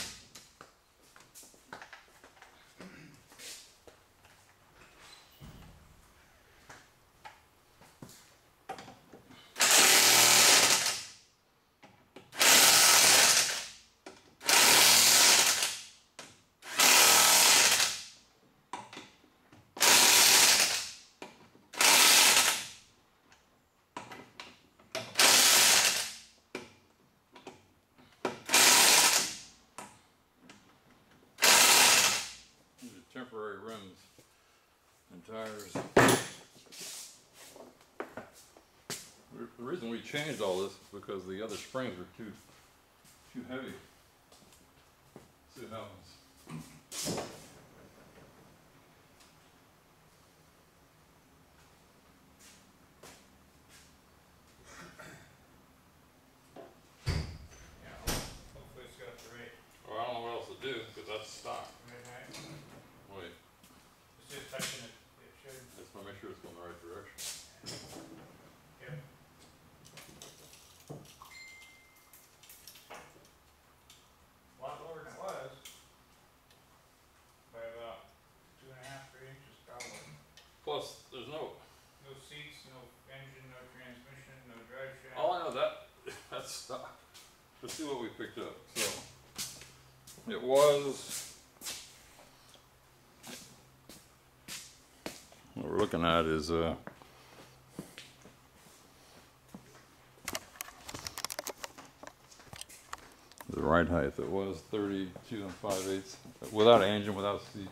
These are temporary rims and tires. The reason we changed all this is because the other springs were too heavy. See what happens. Yeah, hopefully it's got the right, Well, I don't know what else to do because that's stock. right height. Wait, It's just touching it, it should. just want to make sure it's going the right direction. Yep. A lot lower than it was. By about 2.5, 3 inches probably. Plus, there's no. No seats, no engine, no transmission, no drive shaft. All I know that's stock. Let's see what we picked up. So it was. What we're looking at is the ride height. It was 32 5/8 without engine, without seats.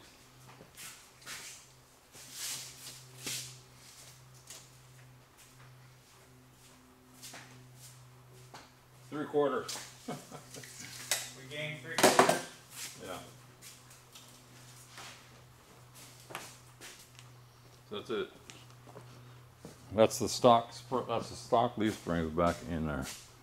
Three-quarters. We gained 3/4. Yeah. So that's it. That's the stock. That's the stock leaf springs back in there.